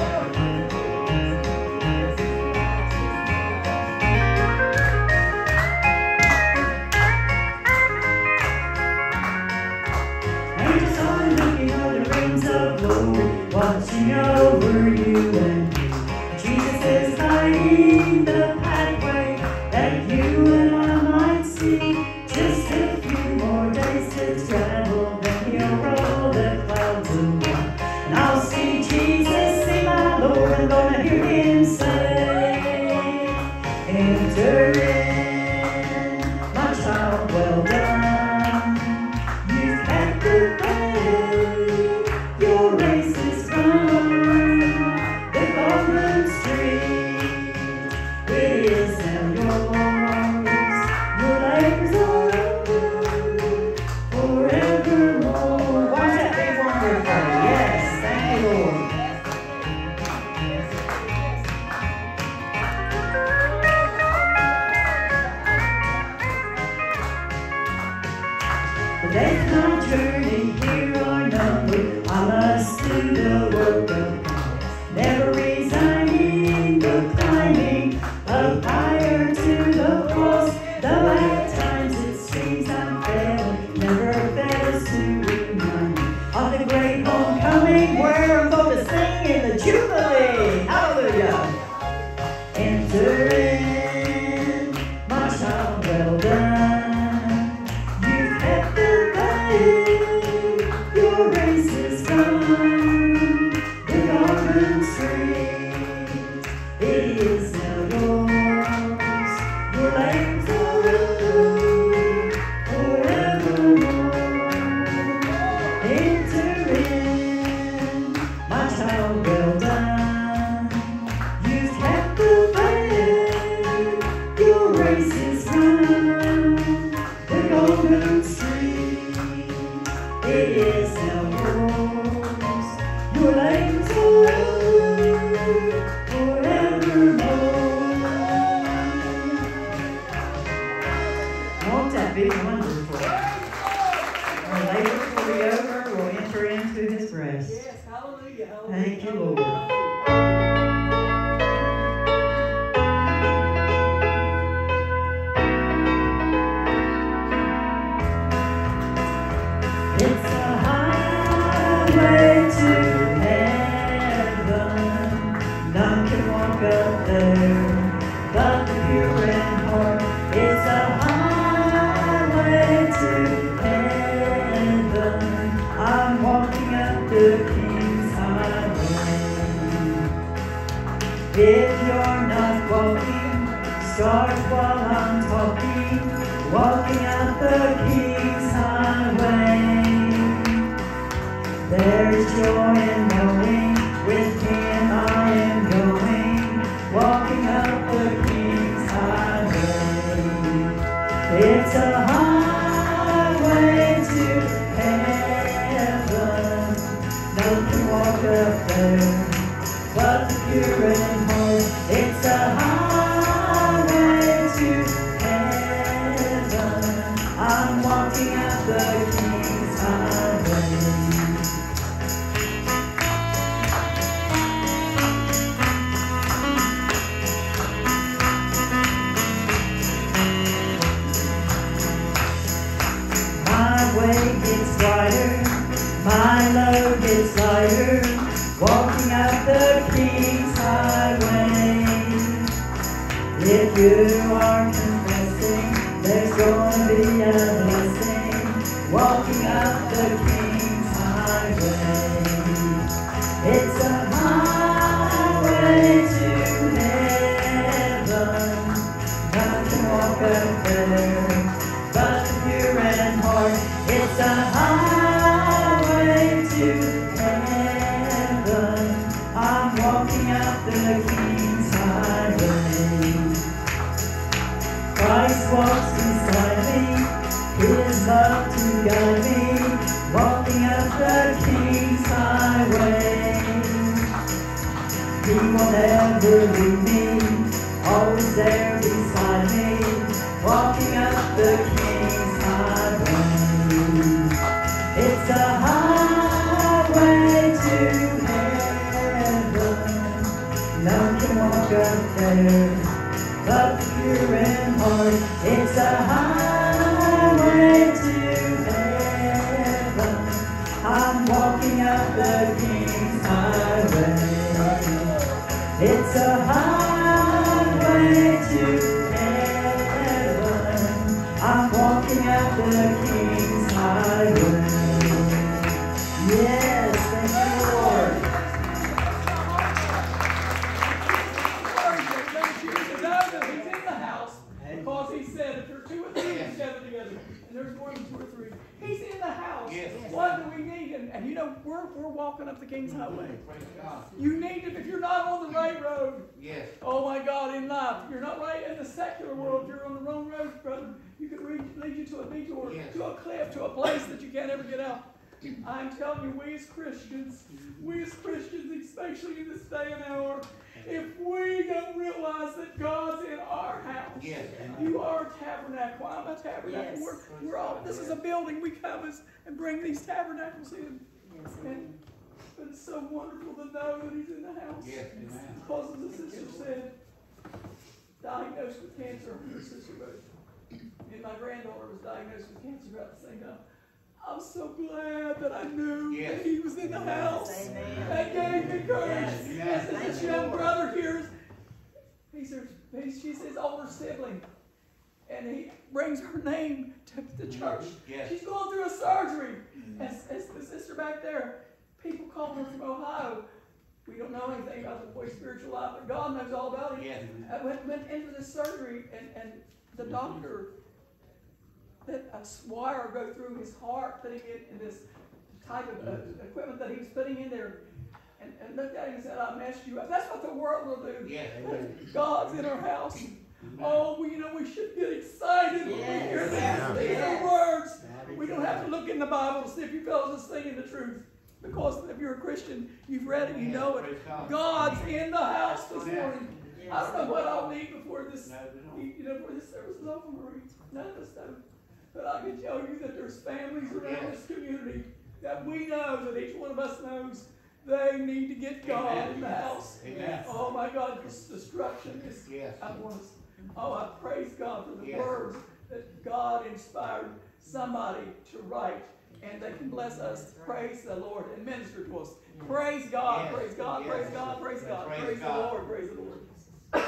Angels are looking on the rings of glory, watching over you and me. Jesus is lighting the pathway that you and I might see. Just a few more days to travel, then he'll roll the clouds away. And I'll see Jesus, see my Lord, I'm gonna hear him say, enter in, my child, well done. You've kept the faith, your race is run. The golden street, it is now yours. Your labors are over, forevermore. Why that be wonderful? Yes, thank you, Lord. The days of my journey here are numbered. I must do the work of God, never resigning, but climbing up higher to the cross. Though at times it seems I'm failing, never fails to remind me of the great homecoming where I'm going to sing in the Jubilee. Hallelujah. Enter in, my child, well done. You've kept the faith, your race is run. The golden street, it is now yours. Your labors are over, forevermore. Enter in, my child, well done. You've kept the faith, your race is run. The golden street, it is now yours. Your labors are over, forevermore. Won't that be wonderful? Our labors will be over, we'll enter into his rest. Yes, hallelujah, hallelujah. Thank you, Lord. It's a highway to heaven. None can walk up there but the pure in heart. It's a highway to heaven. I'm walking up the King's highway. If you're not walking, start while I'm talking. Walking out the King's Highway. There's joy in knowing with Him I am going. Walking up the King's Highway. It's a highway to heaven. None can walk up there but the pure in heart. It's a highway to heaven. I'm walking up the King's Highway. My way gets brighter, my load gets lighter, walking up the King's Highway. If you are confessing, there's going to be a blessing, walking up the King's Highway. It's a highway to heaven, none can walk up there but the pure in heart. It's a highway to heaven. I'm walking up the King's Highway. Christ walks beside me, His love to guide me, walking up the King's Highway. He will never leave me, always there beside me, walking up the King's Highway. It's a highway to heaven. None can walk up there but the pure in heart. It's a highway to heaven. I'm walking up the King's Highway. It's a highway to heaven. I'm walking up the King's Highway. Yes, thank you, Lord. He's in the house because He said if there are 2 or 3 gathered together, and there's more than 2 or 3, He's in the house. Yes. What do we need? And you know, we're walking up the King's Highway. You need to, if you're not on the right road, Yes. oh my God, in life, you're not right in the secular world, you're on the wrong road, brother. You could lead you to a detour, Yes. to a cliff, to a place that you can't ever get out. I'm telling you, we as Christians, especially in this day and hour, if we don't realize that God's in our house, Yes. you are a tabernacle, I'm a tabernacle. Yes. We're all, this is a building, we come and bring these tabernacles in. Yes, And, but it's so wonderful to know that He's in the house. Yes. Amen. Because as the sister said, diagnosed with cancer, her sister wrote, and my granddaughter was diagnosed with cancer about the same time. I'm so glad that I knew Yes. that He was in the house. Amen. That gave me courage. Yes. As this young brother here, she's his older sibling, and he brings her name to the church. Yes. She's going through a surgery. As the sister back there, people call her from Ohio. We don't know anything about the boy's spiritual life, but God knows all about it. Yes. I went into this surgery, and the doctor let a wire go through his heart, putting it in this type of equipment that he was putting in there, and looked at him and said, I messed you up. That's what the world will do. Yes. God's in our house. Oh, well, we should get excited when we hear these words. We don't have to look in the Bible to see if you fellas are singing the truth. Because if you're a Christian, you've read it, you know it. God's in the house this morning. I don't know what I'll need before this, before this service is over, Marie. None of us know. But I can tell you that there's families around this community that we know, that each one of us knows, they need to get God in the house. Amen. Oh my God, this destruction is, I praise God for the words that God inspired somebody to write, and they can bless us. Praise the Lord and minister to us. Praise God, praise God, praise God, praise God, praise the Lord, praise the Lord.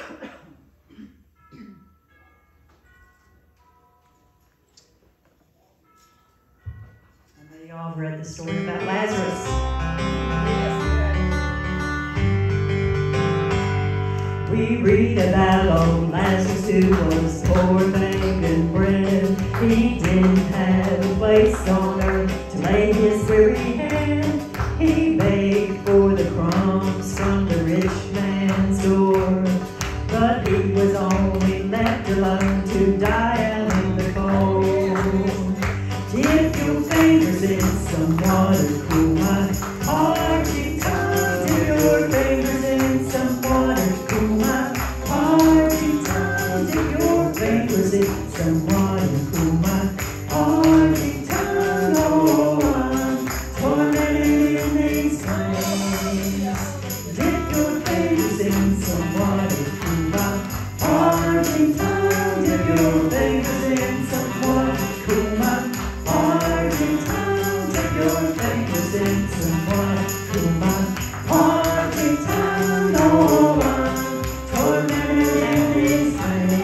You all read the story about Lazarus. We read about old Lazarus who was poor begging bread. He didn't have a place on earth to lay his weary head. He begged for the crumbs from the rich man's door, but he was only left alone to die out in the cold. Dip your fingers in some water, cool my parched tongue. Dip your fingers in some water, cool my parched tongue. Dip your fingers in some water, cool my parched tongue. Oh, I'm tormented in these flames. Dip your fingers in some water, cool my parched tongue. Dip your fingers in some water, cool my parched tongue. Dip your fingers in some water, cool my parched tongue. Oh, I'm tormented in these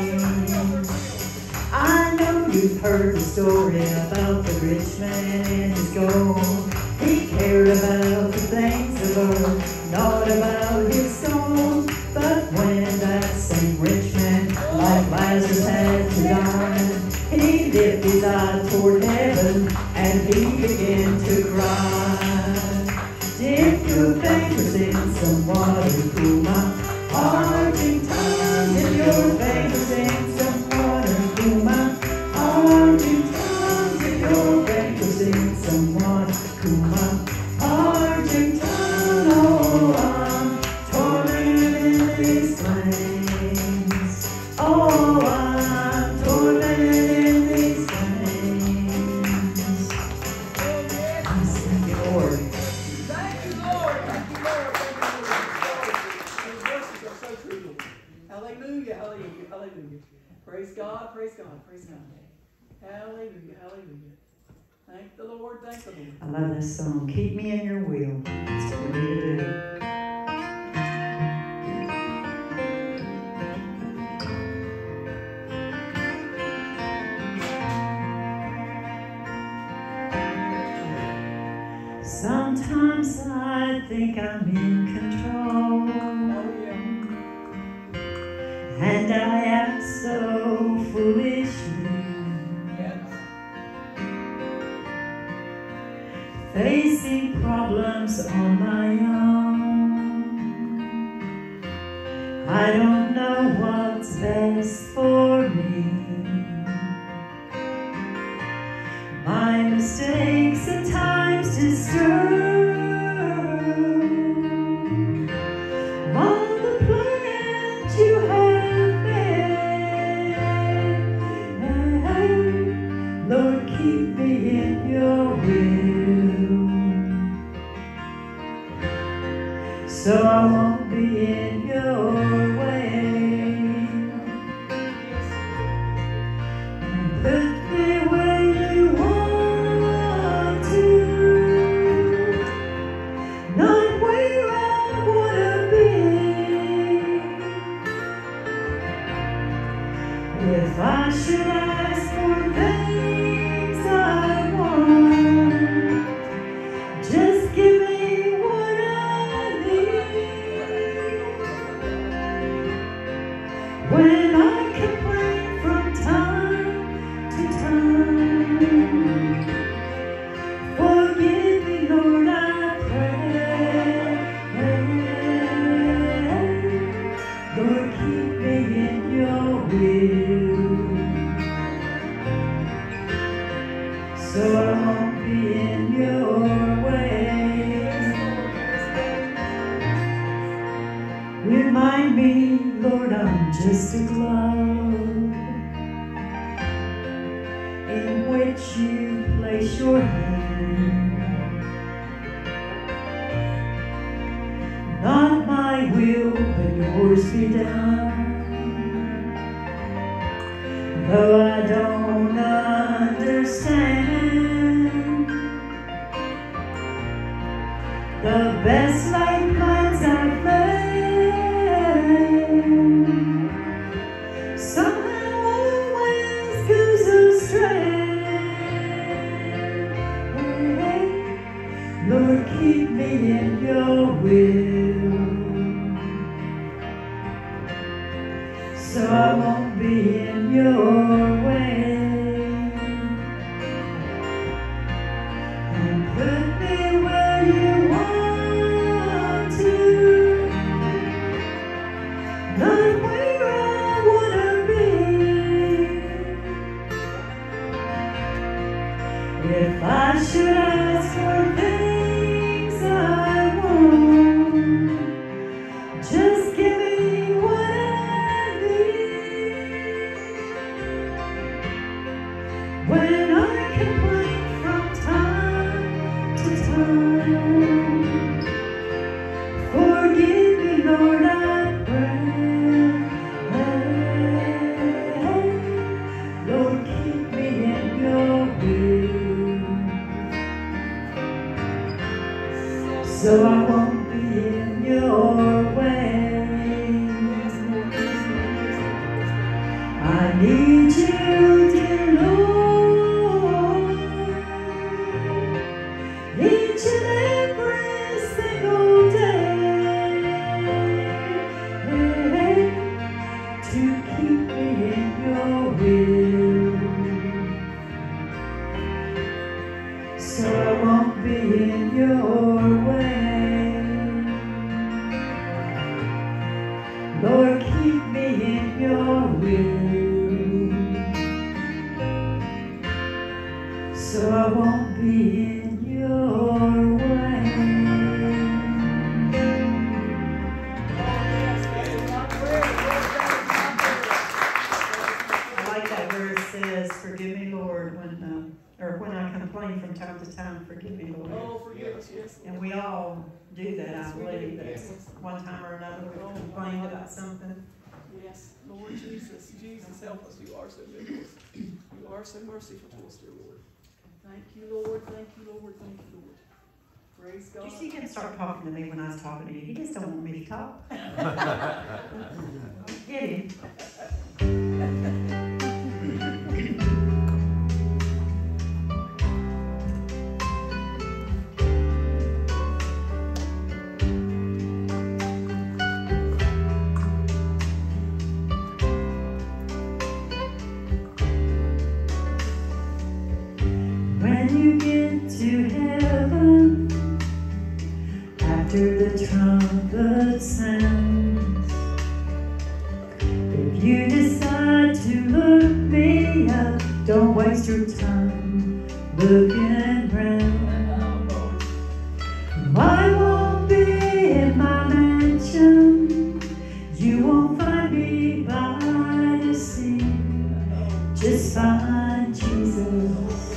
flames. I know you've heard the story about the rich man and his gold. He cared about the things of earth, not about his soul. But when that same rich man, like Lazarus, had to die, he lifted his eyes toward heaven and he began to cry. Dip your fingers in some water, cool my parched tongue. Dip your fingers in some water, cool my parched tongue. Dip your fingers in some water, cool my parched tongue. Oh, I'm tormented in these flames. Oh, I'm tormented in these flames. Thank you, Lord. Thank you, Lord. Thank you, Lord. Thank you, Lord. Your voices are so true. Hallelujah, hallelujah, hallelujah. Praise God, praise God, praise God. Hallelujah, hallelujah. Thank the Lord, thank the Lord. I love this song. Keep me in your will. That's what we need to do. Sometimes I think I'm in control, Oh, yeah. and I act so foolishly, Yes. facing problems on my own. I don't know what's best for me. My mistakes at times disturb all the plans you have made. Lord, keep me in your will, so I won't be in your way. And put me where you want to, not where I wanna be. If I should ask for things I want, just give me what I need. When I complain from time to time, forgive me, Lord, I pray. Lord, keep me in your will, so I won't be in your way. Remind me, Lord, I'm just a glove in which you place your hand. Not my will, but yours be done. Though I don't understand the best laid plans I've made, somehow always goes astray. Lord, keep me in your will, so I won't be in your way. And put me where you want to, not where I wanna be. If I should ask for things I want, just give me what I need. When I complain from time to time, forgive me, Lord, I pray. Lord, keep me in your will, so I won't be in your way. I need you, dear Lord, each and every single day, to keep me in your will, so I won't be in your way. Lord, keep me in your will, so I won't be in your way. I like that where it says, forgive me, Lord, when I complain from time to time, forgive me, Lord. Oh, forgive us, yes. And we all do that, I Yes, we do. believe, that Yes. one time or another we've complained about something. Yes, Lord Jesus, Jesus, help us. You are so good to us. You are so merciful to us, dear Lord. Thank you, Lord. Thank you, Lord. Thank you, Lord. Praise God. Did you see him start talking to me when I was talking to you? He just don't want me to talk. Get him. When you get to heaven, after the trumpet sounds, if you decide to look me up, don't waste your time looking around. I won't be in my mansion, you won't find me by the sea, just find Jesus,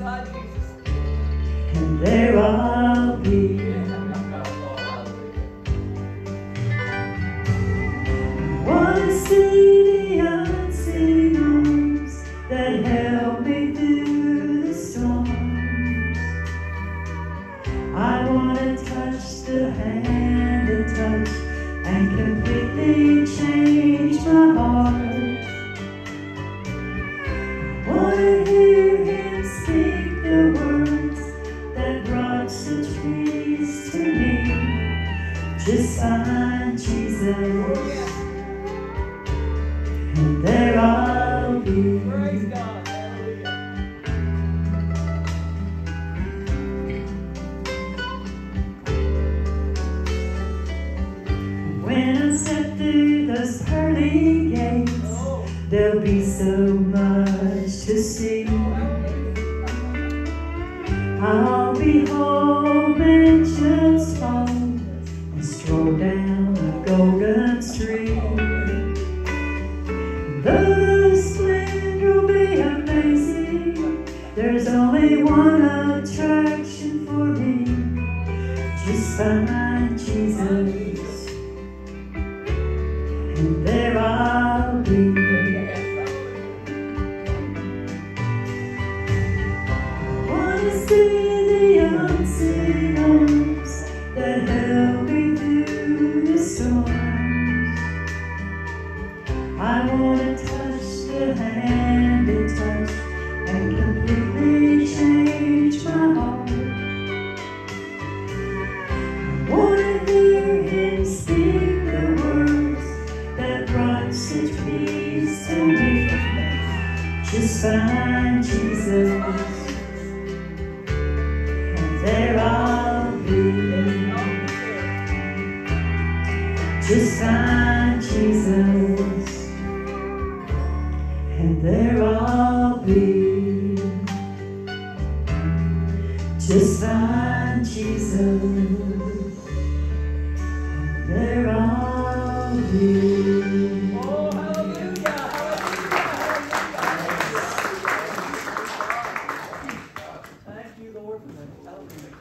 and there I'll be. Wanna see the unseen arms that held me through the storms. I wanna touch the hand that touched and completely change my heart. Wanna hear him speak the words that brought such peace to me. Just find Jesus, and there I'll be. Praise God. Hallelujah. When I step through those pearly gates, there'll be so much to see. I'll be home and just fall and stroll down a golden street. The splendor will be amazing. There's only one attraction for me. Just find Jesus, and there I'll be. Wanna see the unseen arms that held me through the storms. I wanna touch the hand it touched and completely change my heart. I wanna hear him speak the words that brought such peace Jesus, and there I'll be. Just find Jesus, and there I'll be. Oh, hallelujah, hallelujah. Thank you, Lord, for that. Hallelujah.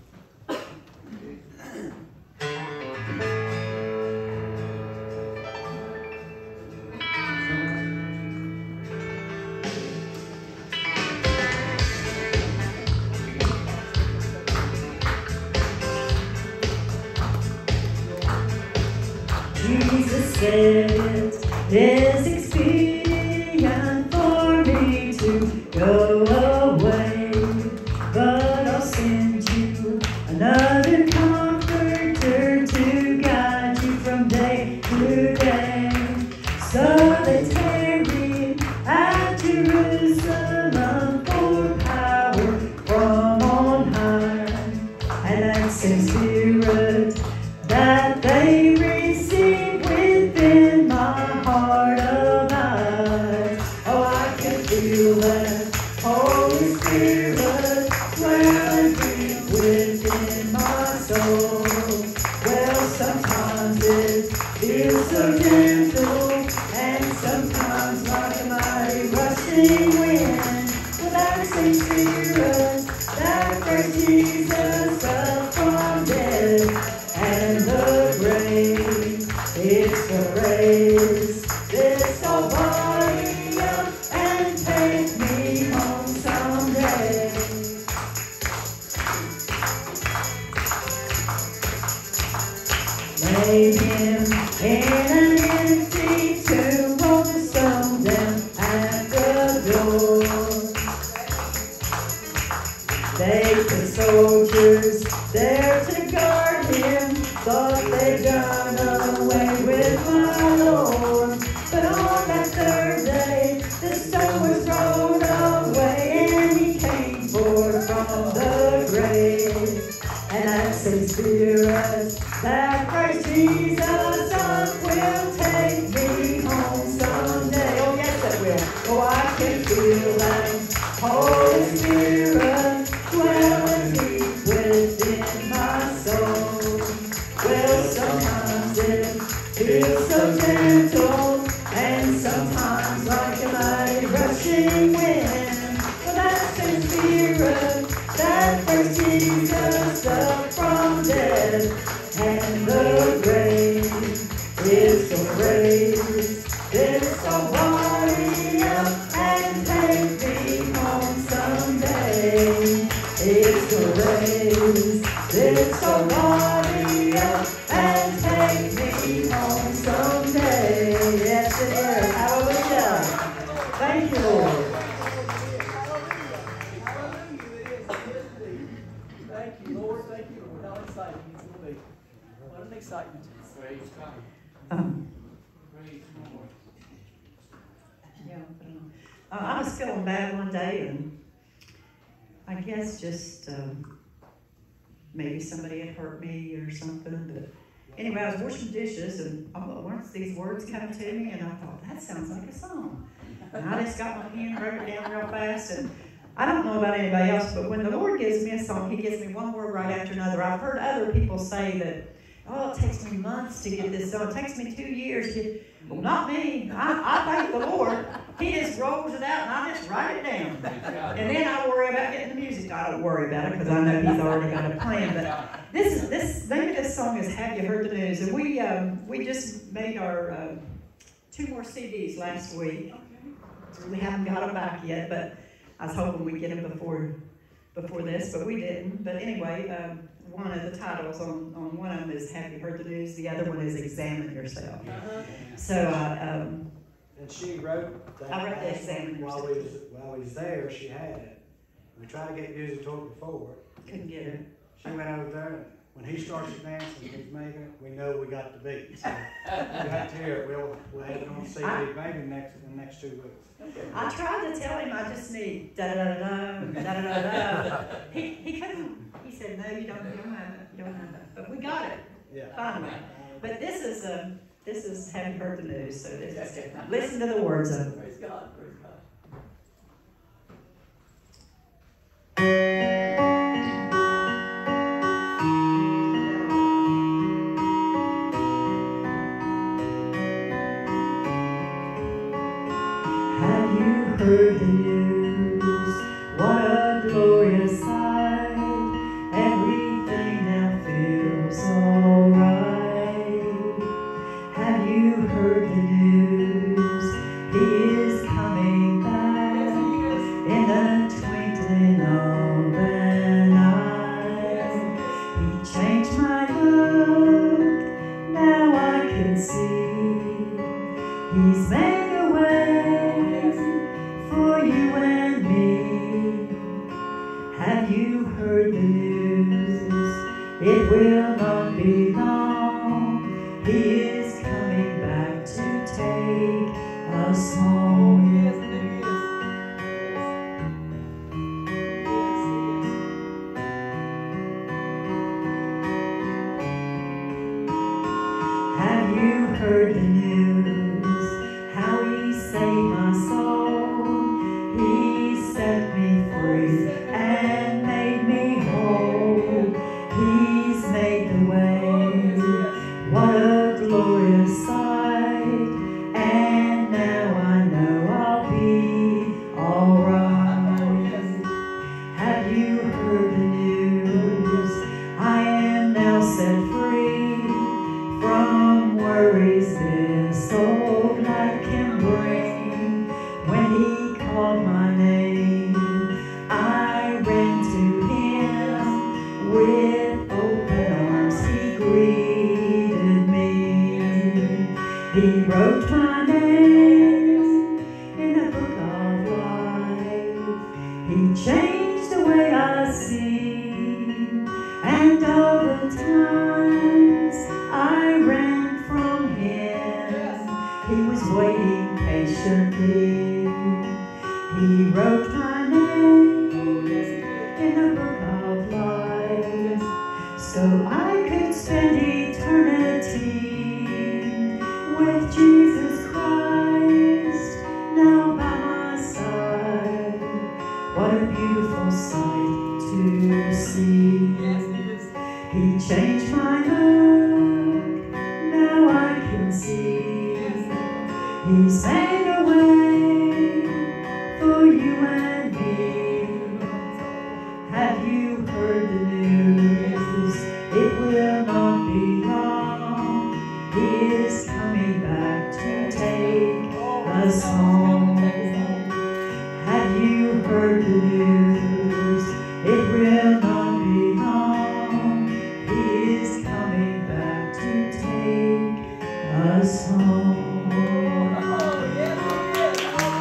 Jesus said it is expedient for me to go away, but I'll send you another comforter to guide you from day to day. So they tarry at Jerusalem for power from on high, and that same Spirit that they receive within my heart abides. Oh, I can feel that Holy Spirit dwelling deep within my soul. Well, sometimes it feels so gentle, and sometimes like a mighty rushing wind. Well, that same Spirit that raised Jesus up from dead, and the grave, it's the race. This old body up and take me home someday. Lay him in an empty tomb, roll the stone down at the door. They put soldiers there to guard him, thought they'd done away with my Lord. But on that third day, the stone was rolled away, and he came forth from the grave. And that same Spirit that raised Jesus up will take me home someday. Oh yes, it will. Oh, I can feel that Holy Spirit dwelling deep within my soul. Well, sometimes it feels so gentle, and sometimes like a mighty rushing wind. Well, that's the Spirit that raised Jesus up from dead, and the grave is so raised. This old body up and take me home someday. It's the race, this old body up and take me home someday. Yes, it is. Hallelujah. Thank you, Lord. Thank you, Lord. Thank you, Lord. How exciting it's going to be. What an excitement. Praise God. Praise the Lord. Yeah, I was feeling bad one day, and I guess just maybe somebody had hurt me or something. But anyway, I was washing dishes, and once these words come to me, and I thought, that sounds like a song. And I just got my pen, wrote it down real fast, and I don't know about anybody else, but when the Lord gives me a song, He gives me one word right after another. I've heard other people say that, oh, it takes me months to get this done. It takes me 2 years to get. Well, not me. I thank the Lord. He just rolls it out, and I just write it down. And then I worry about getting the music. I don't worry about it because I know He's already got a plan. But this name of this song is "Have You Heard the News?" And we just made our 2 more CDs last week. We haven't got them back yet, but I was hoping we'd get them before this, but we didn't. But anyway, one of the titles on one of them is "Have You Heard the News?" The other one is "Examine Yourself." So And she wrote that. I wrote the Examine While Yourself. we was there, she had it. We tried to get music to it before. Couldn't get it. She went over there. When he starts dancing, he's making it. We know we got the beat. So you have to hear it. We'll have it on CD maybe in the next 2 weeks. I tried to tell him I just need da da da da da da da. He couldn't. He said, "No, you don't have it. You don't have it." But we got it. Yeah. Finally. But this is This is, haven't heard the news, so this is different. Listen to the words of it. Praise God, praise God. Have you heard the news? What a glorious sight. Everything now feels alright. Have you heard the news? He is coming back in the twinkling of an eye. He changed my look, now I can see. He's made a way for you and me. Have you heard the news? It will not be long. He is coming back to take us home. Yes, it is. Have you heard the news? How he saved my soul. He set me free and made me whole. He's made the way. What a glorious sight. And now I know I'll be alright. Have you heard the news? I am now set free from worries this old life can bring. When he called my name, I ran to him. With open arms he greeted me. He wrote my name in the book of life. He changed the way I see, and all the times I ran from him, he was waiting patiently. He wrote my name in the book of life, so I could spend eternity with Jesus Christ now by my side. What a beautiful sight to see. Yes, it is. He changed my look, now I can see. He's made a way for you and me. Have you heard the news? It will not be long. He is coming back to take us home. Have you heard the news? It will not be long. He is coming back to take us home. Oh, yes, it is.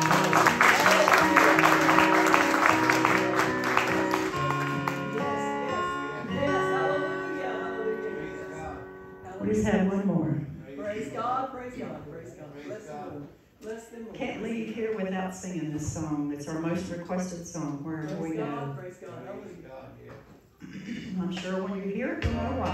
Yes, yes, hallelujah, hallelujah. We just have one more. Praise God, praise God, praise God. Bless the Lord. Bless the Lord. Can't leave here without singing this song. It's our most requested song wherever we Praise go. God, praise God. Hallelujah. I'm sure when you hear it, you'll know why.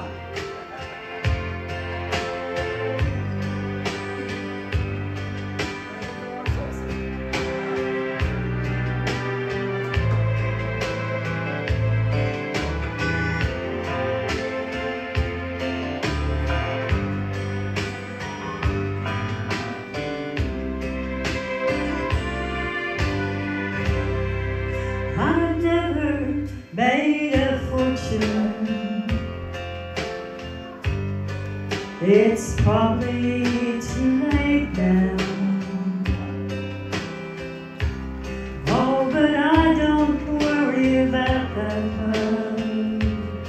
I've never made a fortune. It's probably too late now. Oh, but I don't worry about that much,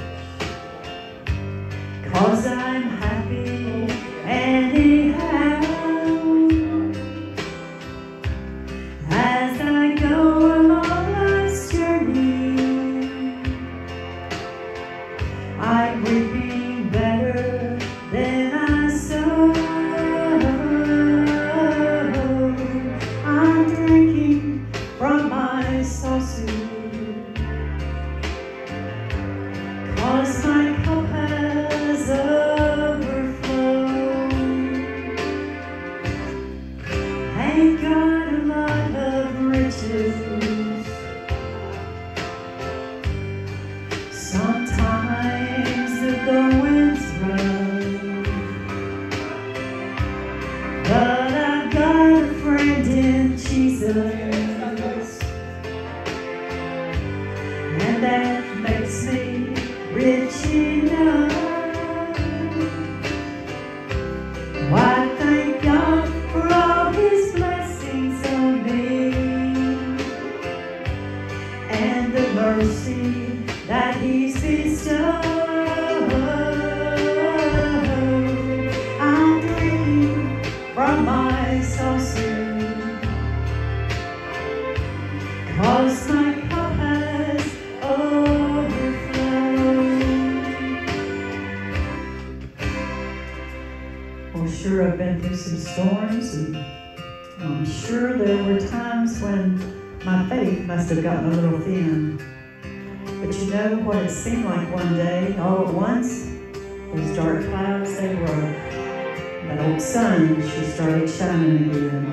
'cause I'm happy anyhow. As I go along life's journey, I'm reaping better than I sowed. ain't got a lot of riches. Sometimes the going's rough, but I've got a friend in Jesus, and that makes me rich enough. Why, thank God for all His blessings on me, and the mercy that He's bestowed. I'm drinking from my saucer, 'cause my cup has overflowed. Oh, sure, I've been through some storms, and I'm sure there were times when my faith must have gotten a little thin. But you know what it seemed like one day, all at once? Those dark clouds, they broke. That old sun, she started shining again.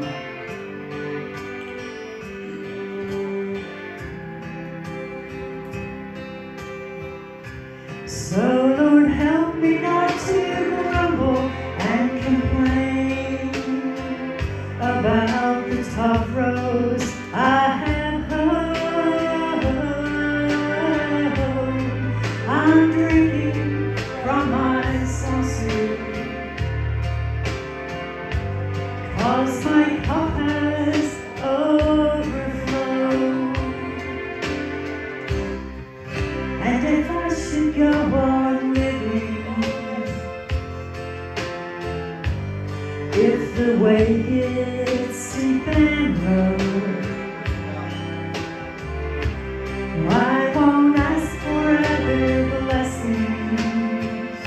So Lord, help me not to grumble and complain about the tough roads I have home. I'm drinking from my saucer, 'cause my cup has overflowed. And if I should go on living, if the way gets steep and rough, I won't ask for other blessings,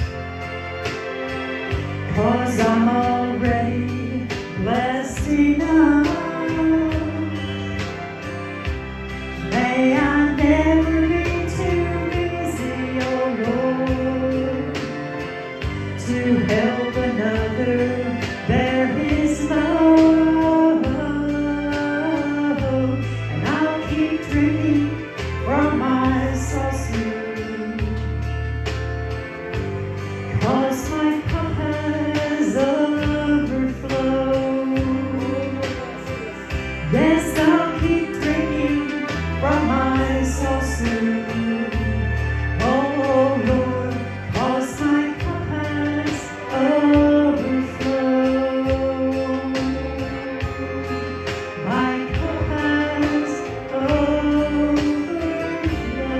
'cause I'm already blessed enough. May I never be too busy, oh Lord, to help another bear his load. And I'll keep drinking from my saucer, 'cause my cup has overflowed. Yes, I'll keep drinking from my saucer, oh Lord, 'cause my cup has overflowed. My cup has overflowed.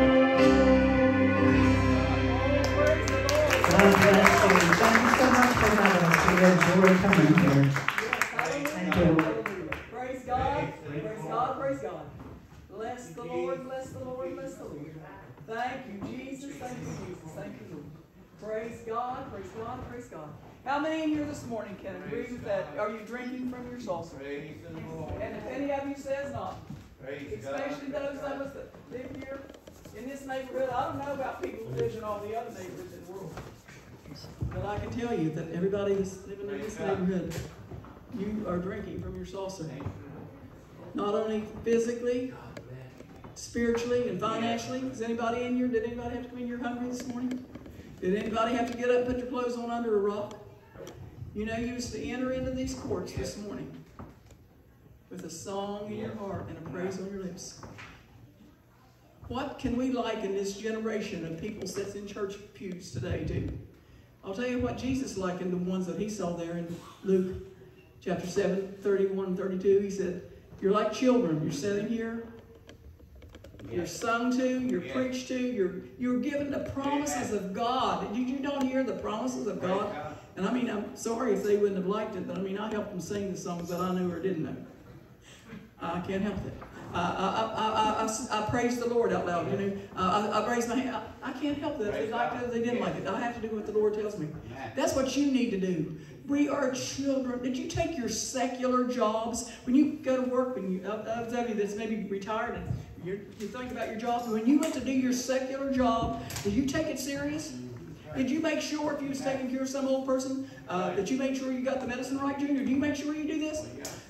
God bless you. Thank you so much for having us. We enjoy coming here. Thank you. Praise God, praise God, praise God. Bless the Lord, bless the Lord, bless the Lord. Thank you, Jesus, thank you, Jesus, thank you, Lord. Praise God, praise God, praise God. How many in here this morning can agree with that? Are you drinking from your saucer? And if any of you says not, especially those of us that live here in this neighborhood, I don't know about people who live in all the other neighborhoods in the world, but I can tell you that everybody that's living in this neighborhood, you are drinking from your saucer. Not only physically, spiritually, and financially. Is anybody in here? Did anybody have to come in here hungry this morning? Did anybody have to get up and put your clothes on under a rock? You know, you used to enter into these courts this morning with a song in your heart and a praise on your lips. What can we like in this generation of people sits in church pews today do? I'll tell you what Jesus likened the ones that he saw there in Luke chapter 7, 31 and 32. He said, you're like children. You're sitting here. You're sung to. You're preached to. You're given the promises of God. You don't hear the promises of God? And I mean, I'm sorry if they wouldn't have liked it, but I mean, I helped them sing the songs that I knew or didn't know. I can't help it. I praise the Lord out loud, you know. I raise my hand. I can't help that. If they liked it or they didn't like it. I have to do what the Lord tells me. That's what you need to do. We are children. Did you take your secular jobs? When you go to work, when you, those of you that's maybe retired and you think about your jobs, when you went to do your secular job, did you take it serious? Did you make sure if you was taking care of some old person, that you made sure you got the medicine right, Junior? Do you make sure you do this?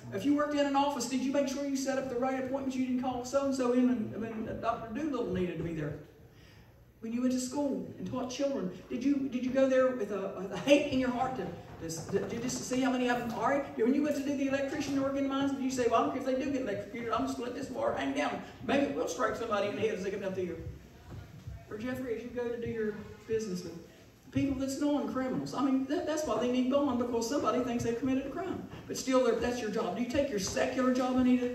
If you worked in an office, did you make sure you set up the right appointments? You didn't call so-and-so in when Dr. Doolittle needed to be there. When you went to school and taught children, did you go there with a hate in your heart just to see how many of them are? When you went to do the electrician work in mines, did you say, well, I don't care if they do get electrocuted, I'm just going to let this wire hang down. Maybe it will strike somebody in the head as they come down to you. Or Jeffrey, as you go to do your business with people that's non-criminals. I mean, that's why they need bond, because somebody thinks they've committed a crime. But still, that's your job. Do you take your secular job, Anita?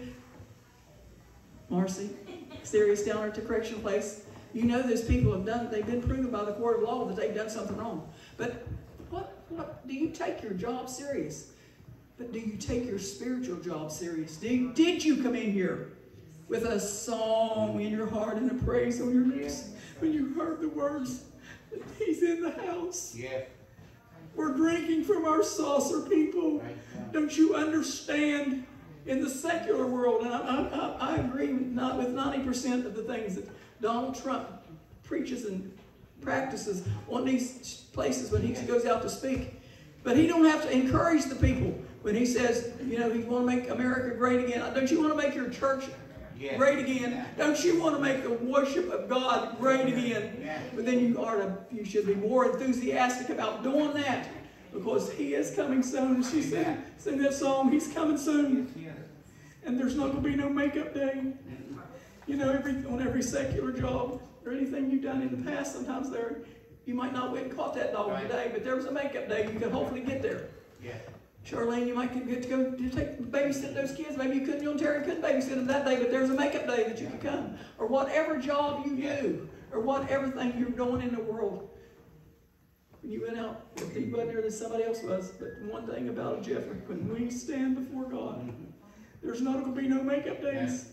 Marcy, serious down at the correction place. You know those people they've been proven by the court of law that they've done something wrong. But what do you take your job serious? But do you take your spiritual job serious? Did you come in here with a song in your heart and a praise on your lips when you heard the words, He's in the house? Yeah. We're drinking from our saucer, people. Don't you understand? In the secular world, and I agree with 90% of the things that Donald Trump preaches and practices on these places when he goes out to speak. But he don't have to encourage the people when he says, you know, he want to make America great again. Don't you want to make your church great again? Don't you want to make the worship of God great again? But then you should be more enthusiastic about doing that, because He is coming soon. She said, sing that song, He's coming soon. And there's not going to be no makeup day. You know, on every secular job or anything you've done in the past, sometimes you might not went and caught that dog today, but there was a makeup day. You could hopefully get there. Yeah. Charlene, you might get to go babysit those kids. Maybe you couldn't, you and Terry couldn't babysit them that day, but there's a makeup day that you could come. Or whatever job you do, or whatever thing you're doing in the world. When you went out, if you wasn't there, then somebody else was. But one thing about it, Jeffrey, when we stand before God, there's not going to be no makeup days.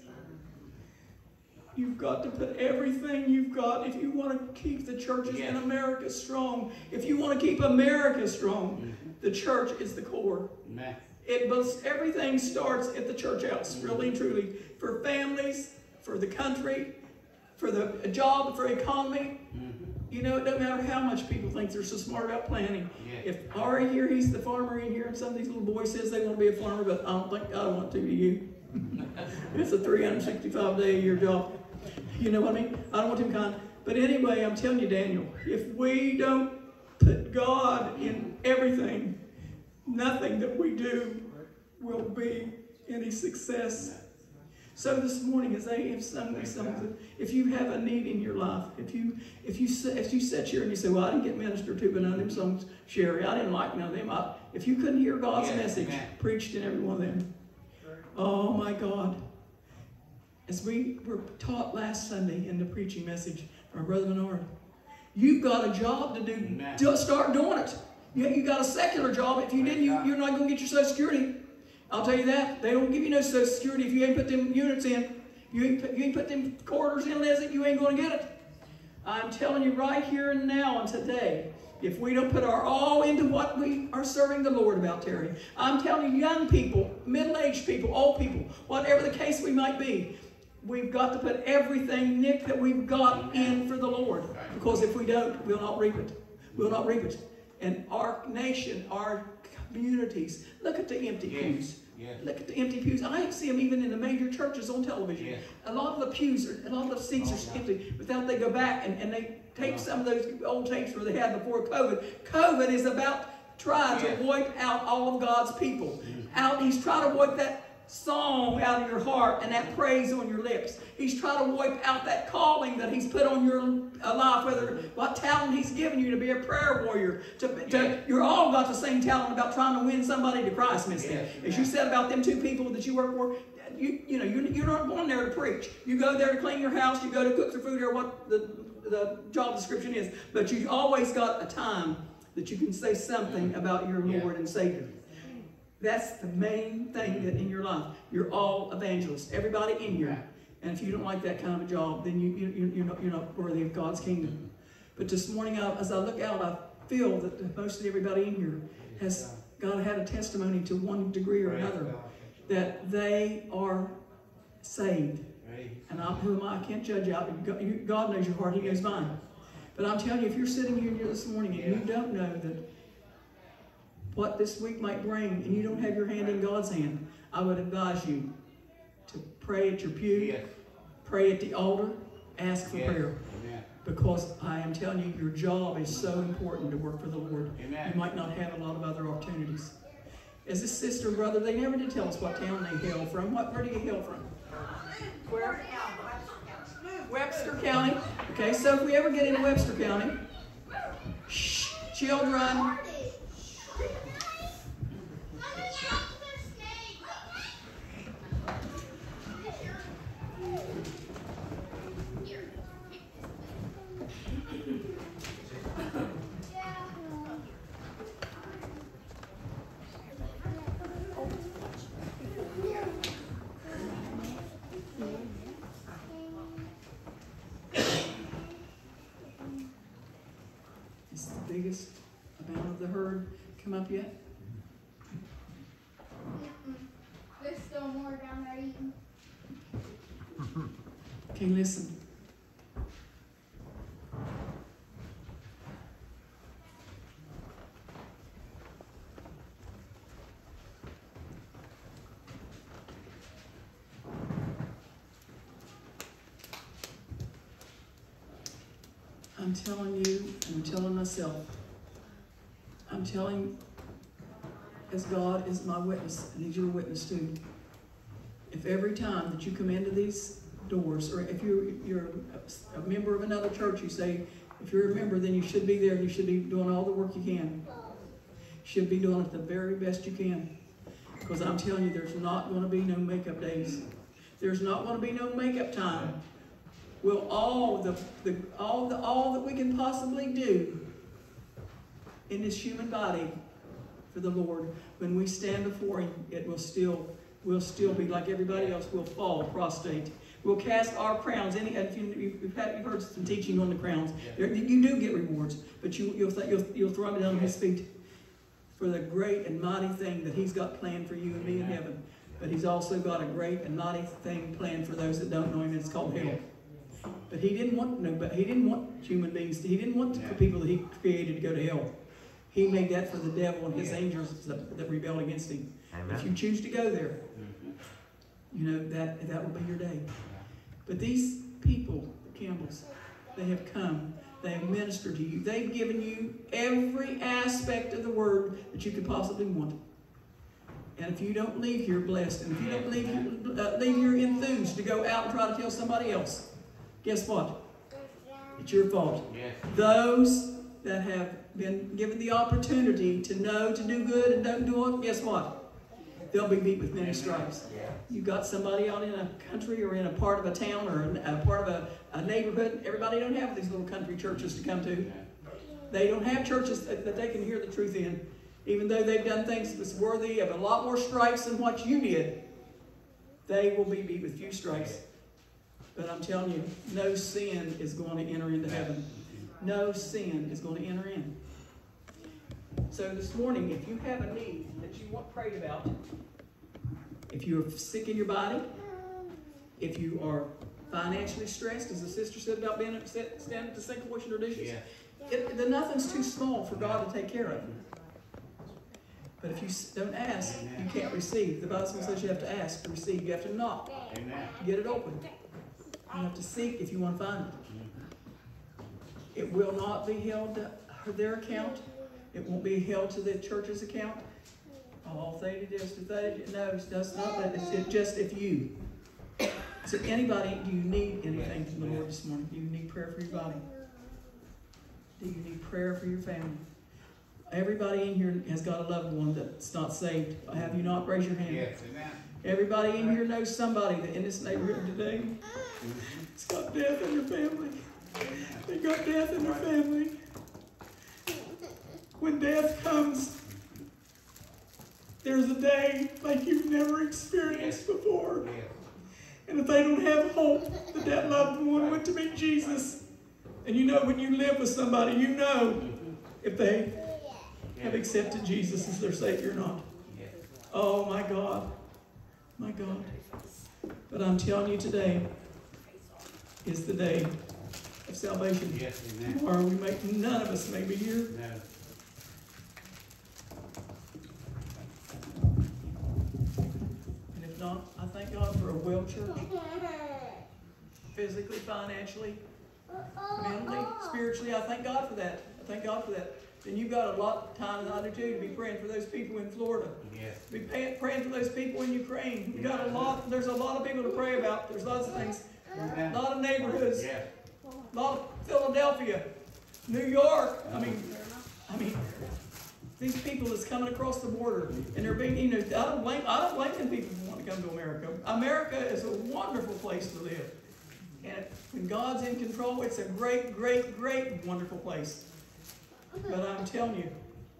You've got to put everything you've got if you want to keep the churches in America strong. If you want to keep America strong, the church is the core. Everything starts at the church house, really and truly. For families, for the country, for the job, for economy. You know, it doesn't matter how much people think they're so smart about planning. If Ari here, he's the farmer in here, and some of these little boys says they want to be a farmer, but I don't think I want to, do you? It's a 365-day-a-year job. You know what I mean? I don't want him kind. But anyway, I'm telling you, Daniel, if we don't put God in everything, nothing that we do will be any success. So this morning, as they have sung these songs, if you have a need in your life, if you sit here and you say, well, I didn't get ministered to by none of them songs, Sherry, I didn't like none of them. If you couldn't hear God's message preached in every one of them, oh my God. As we were taught last Sunday in the preaching message from Brother Menard, you've got a job to do. Just start doing it. You got a secular job. If you didn't, you're not going to get your Social Security. I'll tell you that. They don't give you no Social Security if you ain't put them units in. You ain't put them quarters in, Leslie, you ain't going to get it. I'm telling you right here and now and today, if we don't put our all into what we are serving the Lord about, Terry, I'm telling you, young people, middle-aged people, old people, whatever the case we might be, we've got to put everything, Nick, that we've got in for the Lord. Because if we don't, we'll not reap it. We'll not reap it. And our nation, our communities, look at the empty pews. Look at the empty pews. I see them even in the major churches on television. A lot of the pews, a lot of the seats are empty. Without they go back and they tape some of those old tapes where they had before COVID. COVID is about trying to wipe out all of God's people. He's trying to wipe that song out of your heart and that praise on your lips. He's trying to wipe out that calling that He's put on your life, whether what talent He's given you to be a prayer warrior. You're all got the same talent about trying to win somebody to Christ, Miss Kim. As you said about them two people that you work for, you're not going there to preach. You go there to clean your house, you go to cook the food, or what the job description is. But you always got a time that you can say something about your Lord and Savior. That's the main thing that in your life. You're all evangelists, everybody in here. And if you don't like that kind of a job, then you're not worthy of God's kingdom. But this morning, as I look out, I feel that most of everybody in here has had a testimony to one degree or another that they are saved. And I can't judge you. God knows your heart. He knows mine. But I'm telling you, if you're sitting here this morning and you don't know that what this week might bring, and you don't have your hand in God's hand, I would advise you to pray at your pew, Yes. pray at the altar, ask for Yes. prayer. Amen. Because I am telling you, your job is so important to work for the Lord. Amen. You might not have a lot of other opportunities. As a sister and brother, they never did tell us what town they hail from. Where do you hail from? Where? Webster County. Okay, so if we ever get into Webster County, shh, children. Is the biggest amount of the herd come up yet? There's still more down there eating. Okay, listen. I'm telling you, and I'm telling myself, I'm telling, as God is my witness, and He's your witness too. If every time that you come into these doors, or if you're a member of another church, you say, if you're a member, then you should be there and you should be doing all the work you can. You should be doing it the very best you can. Because I'm telling you, there's not going to be no makeup days. There's not going to be no makeup time. Will all that we can possibly do in this human body for the Lord, when we stand before Him, it will still be like everybody else. We'll fall prostrate. We'll cast our crowns. You've heard some teaching on the crowns. You do get rewards, but you'll throw them down at His feet for the great and mighty thing that He's got planned for you and me in heaven. But He's also got a great and mighty thing planned for those that don't know Him. It's called hell. But He didn't want human beings. He didn't want the people that He created to go to hell. He made that for the devil and his angels that rebelled against Him. Amen. If you choose to go there, you know that will be your day. But these people, the Campbells, they have come. They have ministered to you. They've given you every aspect of the word that you could possibly want. And if you don't leave here blessed, and if you don't leave here enthused to go out and try to tell somebody else, guess what? It's your fault. Yes. Those that have been given the opportunity to know to do good and don't do it, guess what? They'll be beat with many stripes. You got somebody out in a country or in a part of a town or a part of a neighborhood. Everybody don't have these little country churches to come to. They don't have churches that they can hear the truth in. Even though they've done things that's worthy of a lot more stripes than what you did, they will be beat with few stripes. But I'm telling you, no sin is going to enter into heaven. No sin is going to enter in. So this morning, if you have a need that you want prayed about, if you're sick in your body, if you are financially stressed, as the sister said about being standing at the sink washing her dishes, nothing's too small for God to take care of. But if you don't ask, you can't receive. The Bible says you have to ask to receive. You have to knock. Amen. Get it open. You have to seek if you want to find it. It will not be held to their account. It won't be held to the church's account. All they do is that's not that. It's just if you. So anybody, do you need anything from the Lord this morning? Do you need prayer for your body? Do you need prayer for your family? Everybody in here has got a loved one that's not saved. Have you not? Raise your hand. Yes, amen. Everybody in here knows somebody that in this neighborhood today has got death in their family. They got death in their family. When death comes, there's a day like you've never experienced before. And if they don't have hope that loved one went to meet Jesus, and you know when you live with somebody, you know if they have accepted Jesus as their Savior or not. Oh my God. My God. But I'm telling you, today is the day of salvation. Yes, amen. Tomorrow none of us may be here. No. not, I thank God for a well church. Physically, financially, mentally, spiritually, I thank God for that. I thank God for that. Then you've got a lot of time, and I do too, to be praying for those people in Florida. Yes. Be praying for those people in Ukraine. We got a lot. There's a lot of people to pray about. There's lots of things. A lot of neighborhoods. Yes. A lot of Philadelphia, New York. I mean, these people that's coming across the border, and they're being, I don't blame them people who want to come to America. America is a wonderful place to live. And when God's in control, it's a great, great, great, wonderful place. But I'm telling you,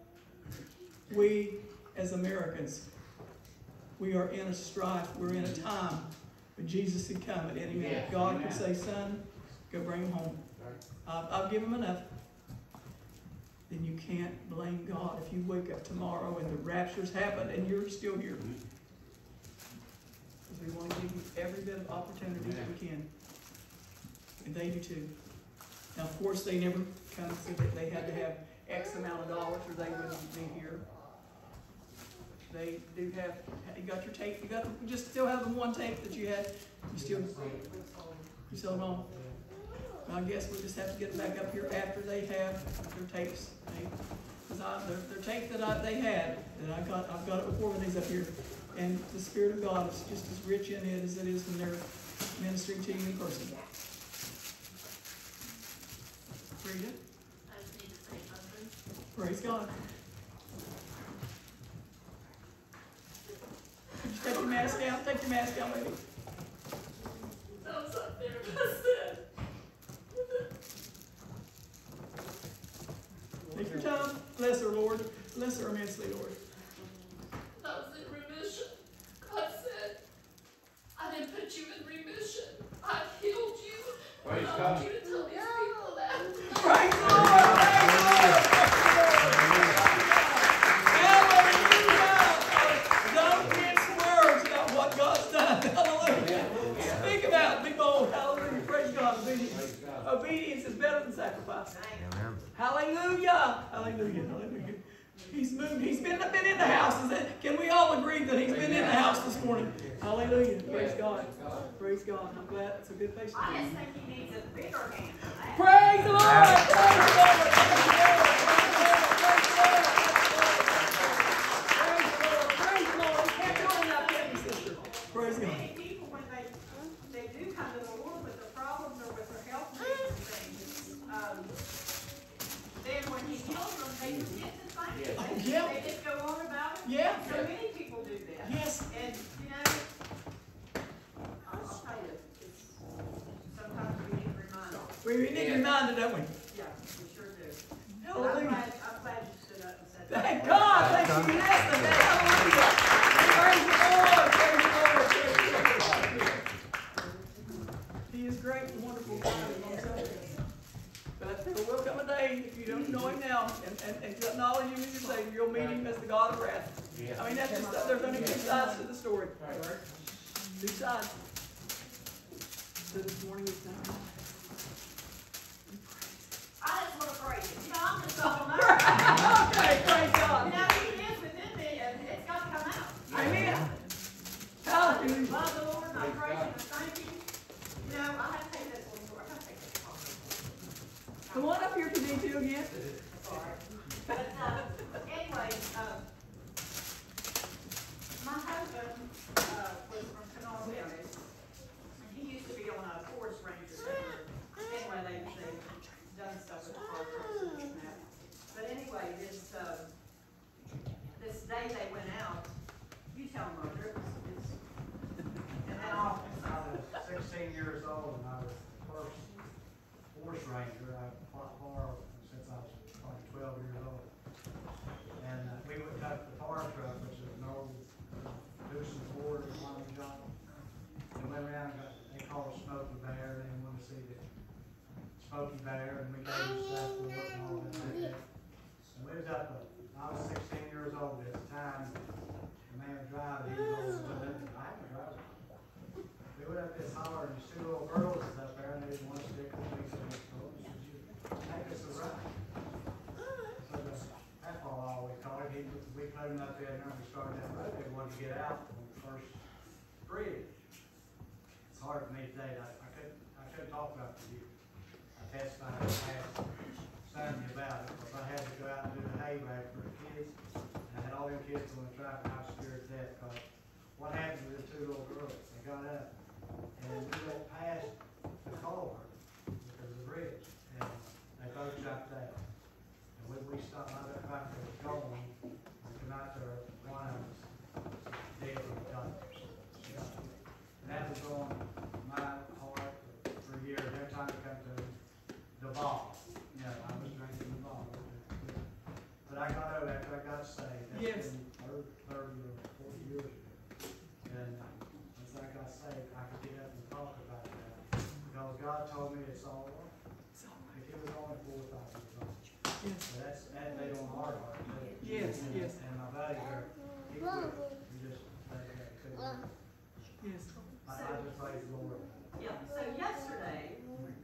we as Americans, we are in a strife. We're in a time when Jesus could come at any minute. Yes, God amen. could say, son, go bring him home. I'll give him enough. Then you can't blame God if you wake up tomorrow and the rapture's happened and you're still here. Because we want to give you every bit of opportunity that we can. And they do too. Now, of course, they never kind of said that they had to have X amount of dollars or they wouldn't be here. They do have, you got your tape, you just still have the one tape that you had. You still don't. I guess we'll just have to get it back up here after they have their tapes. Because their tape that they had, that I've got it before when they's up here. And the Spirit of God is just as rich in it as it is when they're ministering to you in person. Frida? I just need to say something. Praise God. Could you take your mask down? Take your mask down, baby. Those up there just said. Take your time. Bless her, Lord. Bless her immensely, Lord. I was in remission. God said, I didn't put you in remission. I healed you. Praise I God. want you to tell these people that. Praise the Lord! Hallelujah! Don't mince words about what God's done. Hallelujah! Speak about it. Be bold. Hallelujah! Praise God. Obedience. Obedience is better than sacrifice. Amen. Hallelujah! Hallelujah! Hallelujah! He's moved. He's been in the house. Can we all agree that he's been in the house this morning? Hallelujah! Praise God. Praise God. I'm glad it's a good place to be. I just think he needs a bigger hand than that. Praise the Lord! Praise the Lord! Praise the Lord! Praise the Lord! Praise the Lord! Praise the Lord! We can't do enough, can we, sister? Praise God. Many people, when they do come to the Lord with their problems or with their health needs and things, then when he heals them, they forget to thank him. Oh, yeah. They just go on about it. Yeah. So many people do that. Yes. And, I'll tell you, sometimes we need to remind them. We need to remind it, don't we? Yeah, we sure do. Hallelujah. I'm glad you stood up and said that. Thank God. Thank you, yes. Hallelujah. Praise the Lord. Praise the Lord. Praise the Lord. He is great and wonderful God and long-suffering. But there will come a day, if you don't know him now, and to acknowledge him as your Savior, you'll meet him as the God of wrath. I mean, that's just, there's only two sides to the story. Two sides. So this morning it's done. I just want to praise him. You know, I'm just talking about Okay, praise God. You know, he lives within me, and it's got to come out. Amen. Hallelujah. Love the Lord, and I praise him, and thank you. You know, I have to take this one, I have to take this one. Come on up here to me too again. Sorry. But, anyway, my husband, was from Kanawha County, and he used to be on a forest ranger there. Anyway, they've done stuff with the park and that. But anyway, this day they went out, you tell them, Roger, and then off. I was 16 years old and I was the first force ranger. I fought far since I was probably 12 years old. And we would cut the fire truck, which is an old Deucin Ford or Long John. And went around and they called it Smoky Bear. They wanted to see the Smoky Bear, and we gave them stuff for it and all that like that. And we was up, I was 16 years old at the time. The man driving, he was older than me. I was driving. We went up this holler, and these two little girls was up there, and they didn't want to stick with me, so we told them, take us a ride. So that's all we called it. We put him up there, and we started that road. They wanted to get out when we first bridge. It's hard for me today, I couldn't talk about it for you. I testified in the past, Saturday about it, because I had to go out and do the hay rag for the kids. And I had all them kids on the track, and I was scared to death, because what happened with the two little girls? They got up, and we went past the culvert, because of the bridge, and they both dropped out. And when we stopped, I looked back, they were going, and come out there, one of them was dead in the gutter. And that was on my heart for years, every time it come to the ball. You know, I was drinking the ball. But I got over after I got saved. That's been 30 or 40 years ago. And once I got saved, I could get up and talk about that. Because God told me it's all right. If it was only 4,000 dollars. Yes. So that laid on our heart. Yes, yes. And my buddy there, he quit. He just let it go. Yes. I just praise the Lord. Yeah, so yesterday,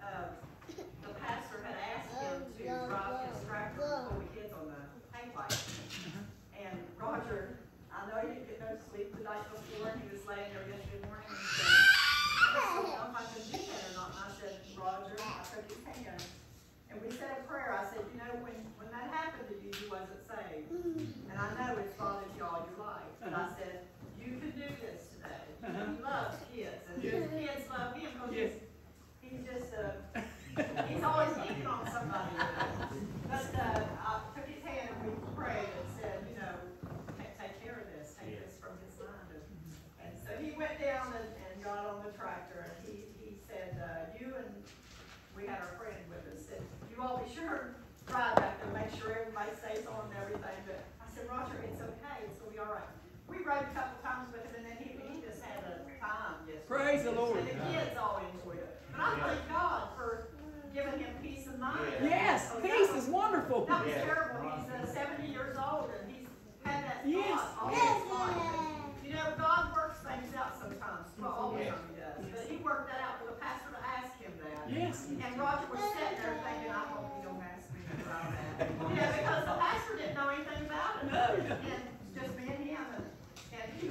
the pastor had asked him to drive his tractor before the kids on the hay wagon. And Roger, I know he didn't get no sleep the night before, and he was laying there yesterday morning, and he said, I don't know if I can do that or not. And I said, Roger, I took his hand, and we said a prayer. I said, you know, when that happened to you, you wasn't saved. And I know it's bothered you all your life. But I said, you can do this today. He loves kids, and his kids love him because he's just, he's always picking on somebody. But I took his hand and we prayed and said, you know, take care of this, take this from his mind. And so he went down and got on the tractor, and he said, you and we had our friend with us, said, you all be sure to ride back there, make sure everybody stays on and everything. But I said, Roger, it's okay, it's gonna be all right. We rode a couple times with him, and then he just had a time yesterday. Praise the Lord. And the kids all enjoyed it. But I thank God for giving him peace of mind. Yes, peace is wonderful. That was terrible. He's 70 years old, and he's had that Yes. thought all his life. You know, God works things out sometimes. Well, all the time he does. But he worked that out for the pastor to ask him that. Yes. And Roger was sitting there thinking, I hope he don't ask me about that. You know, because the pastor didn't know anything about it. And just me and him. And he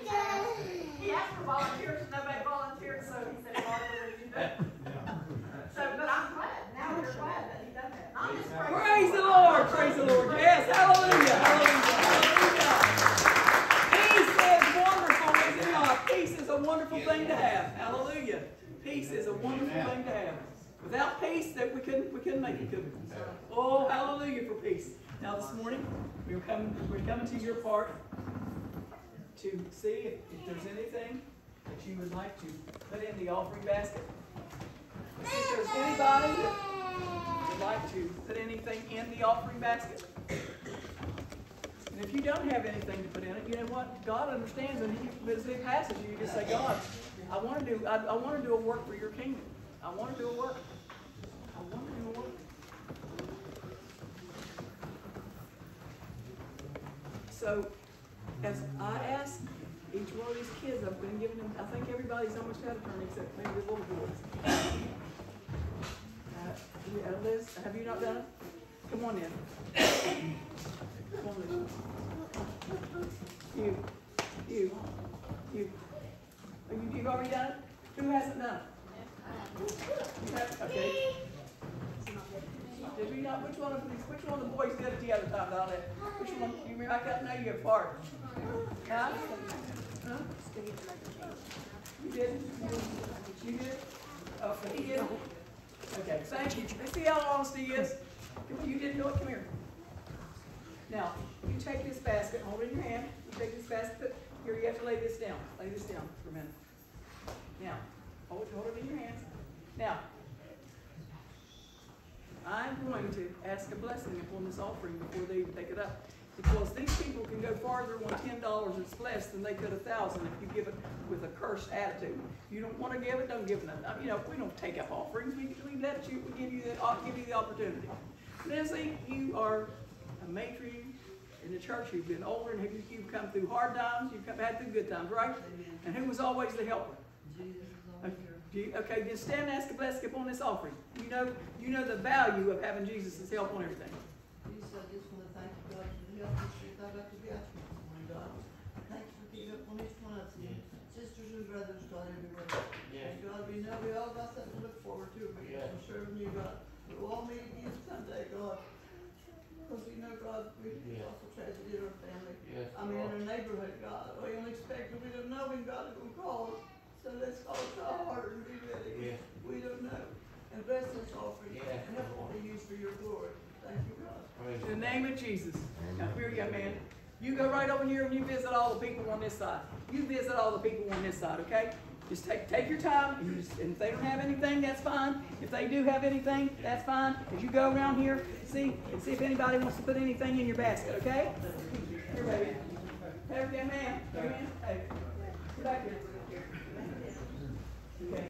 asked for volunteers, and nobody volunteered, so he said, Roger, what did you do? So, but I'm glad. Now we're glad that he done that. I'm just Praise the Lord. Praise the Lord. Yes. Hallelujah. Hallelujah. Hallelujah. Peace is wonderful, is it not? Peace is a wonderful thing to have. Hallelujah. Peace is a wonderful thing to have. Without peace, that we couldn't make it, could we? Oh, hallelujah for peace. Now this morning, we're coming to your part to see if there's anything that you would like to put in the offering basket. If there's anybody that would like to put anything in the offering basket. And if you don't have anything to put in it, you know what? God understands, and as it passes you, just say, God, I want to do a work for your kingdom. I want to do a work. I want to do a work. So, as I ask each one of these kids, I've been giving them, I think everybody's almost got a turn except maybe the little boys. Liz, have you not done it? Come on in. Come on, Liz. You. Oh, you've already done it? Who hasn't done it? You have, okay. Did we not? Which one of the boys did it the other time, Donna? Which one? You remember? I got to know you apart. Huh? Huh? You did? You did? Oh, he did? Okay, thank you. Let's see how honesty is. Come on, you didn't do it. Come here. Now, you take this basket, hold it in your hand. You take this basket. Here, you have to lay this down. Lay this down for a minute. Now, hold it in your hands. Now, I'm going to ask a blessing upon this offering before they even take it up. Because these people can go farther on $10 that's less than they could 1,000 if you give it with a cursed attitude. You don't want to give it, don't give it. You know, we don't take up offerings. We let you. We give you the opportunity. Lizzie, you are a matron in the church. You've been older, and you've come through hard times. You've had through good times, right? And who was always the helper? Okay, just stand and ask a blessing upon this offering. You know the value of having Jesus' help on everything. Jesus, I just want to thank you, God, for the help and strength I got to be out here this morning, God. Thank you for giving up on each one of us. Sisters who God will call us. So let's all try harder and be ready. Yeah. We don't know. And bless this offering. Yeah. And help all to use for your glory. Thank you, God. Praise In the God. name of Jesus. Now, here, young man. You go right over here and you visit all the people on this side. You visit all the people on this side, okay? Just take your time, and if they don't have anything, that's fine. If they do have anything, that's fine. As you go around here, see if anybody wants to put anything in your basket, okay? Here, baby. Hey, young man. Young man. Hey, get back here. Okay.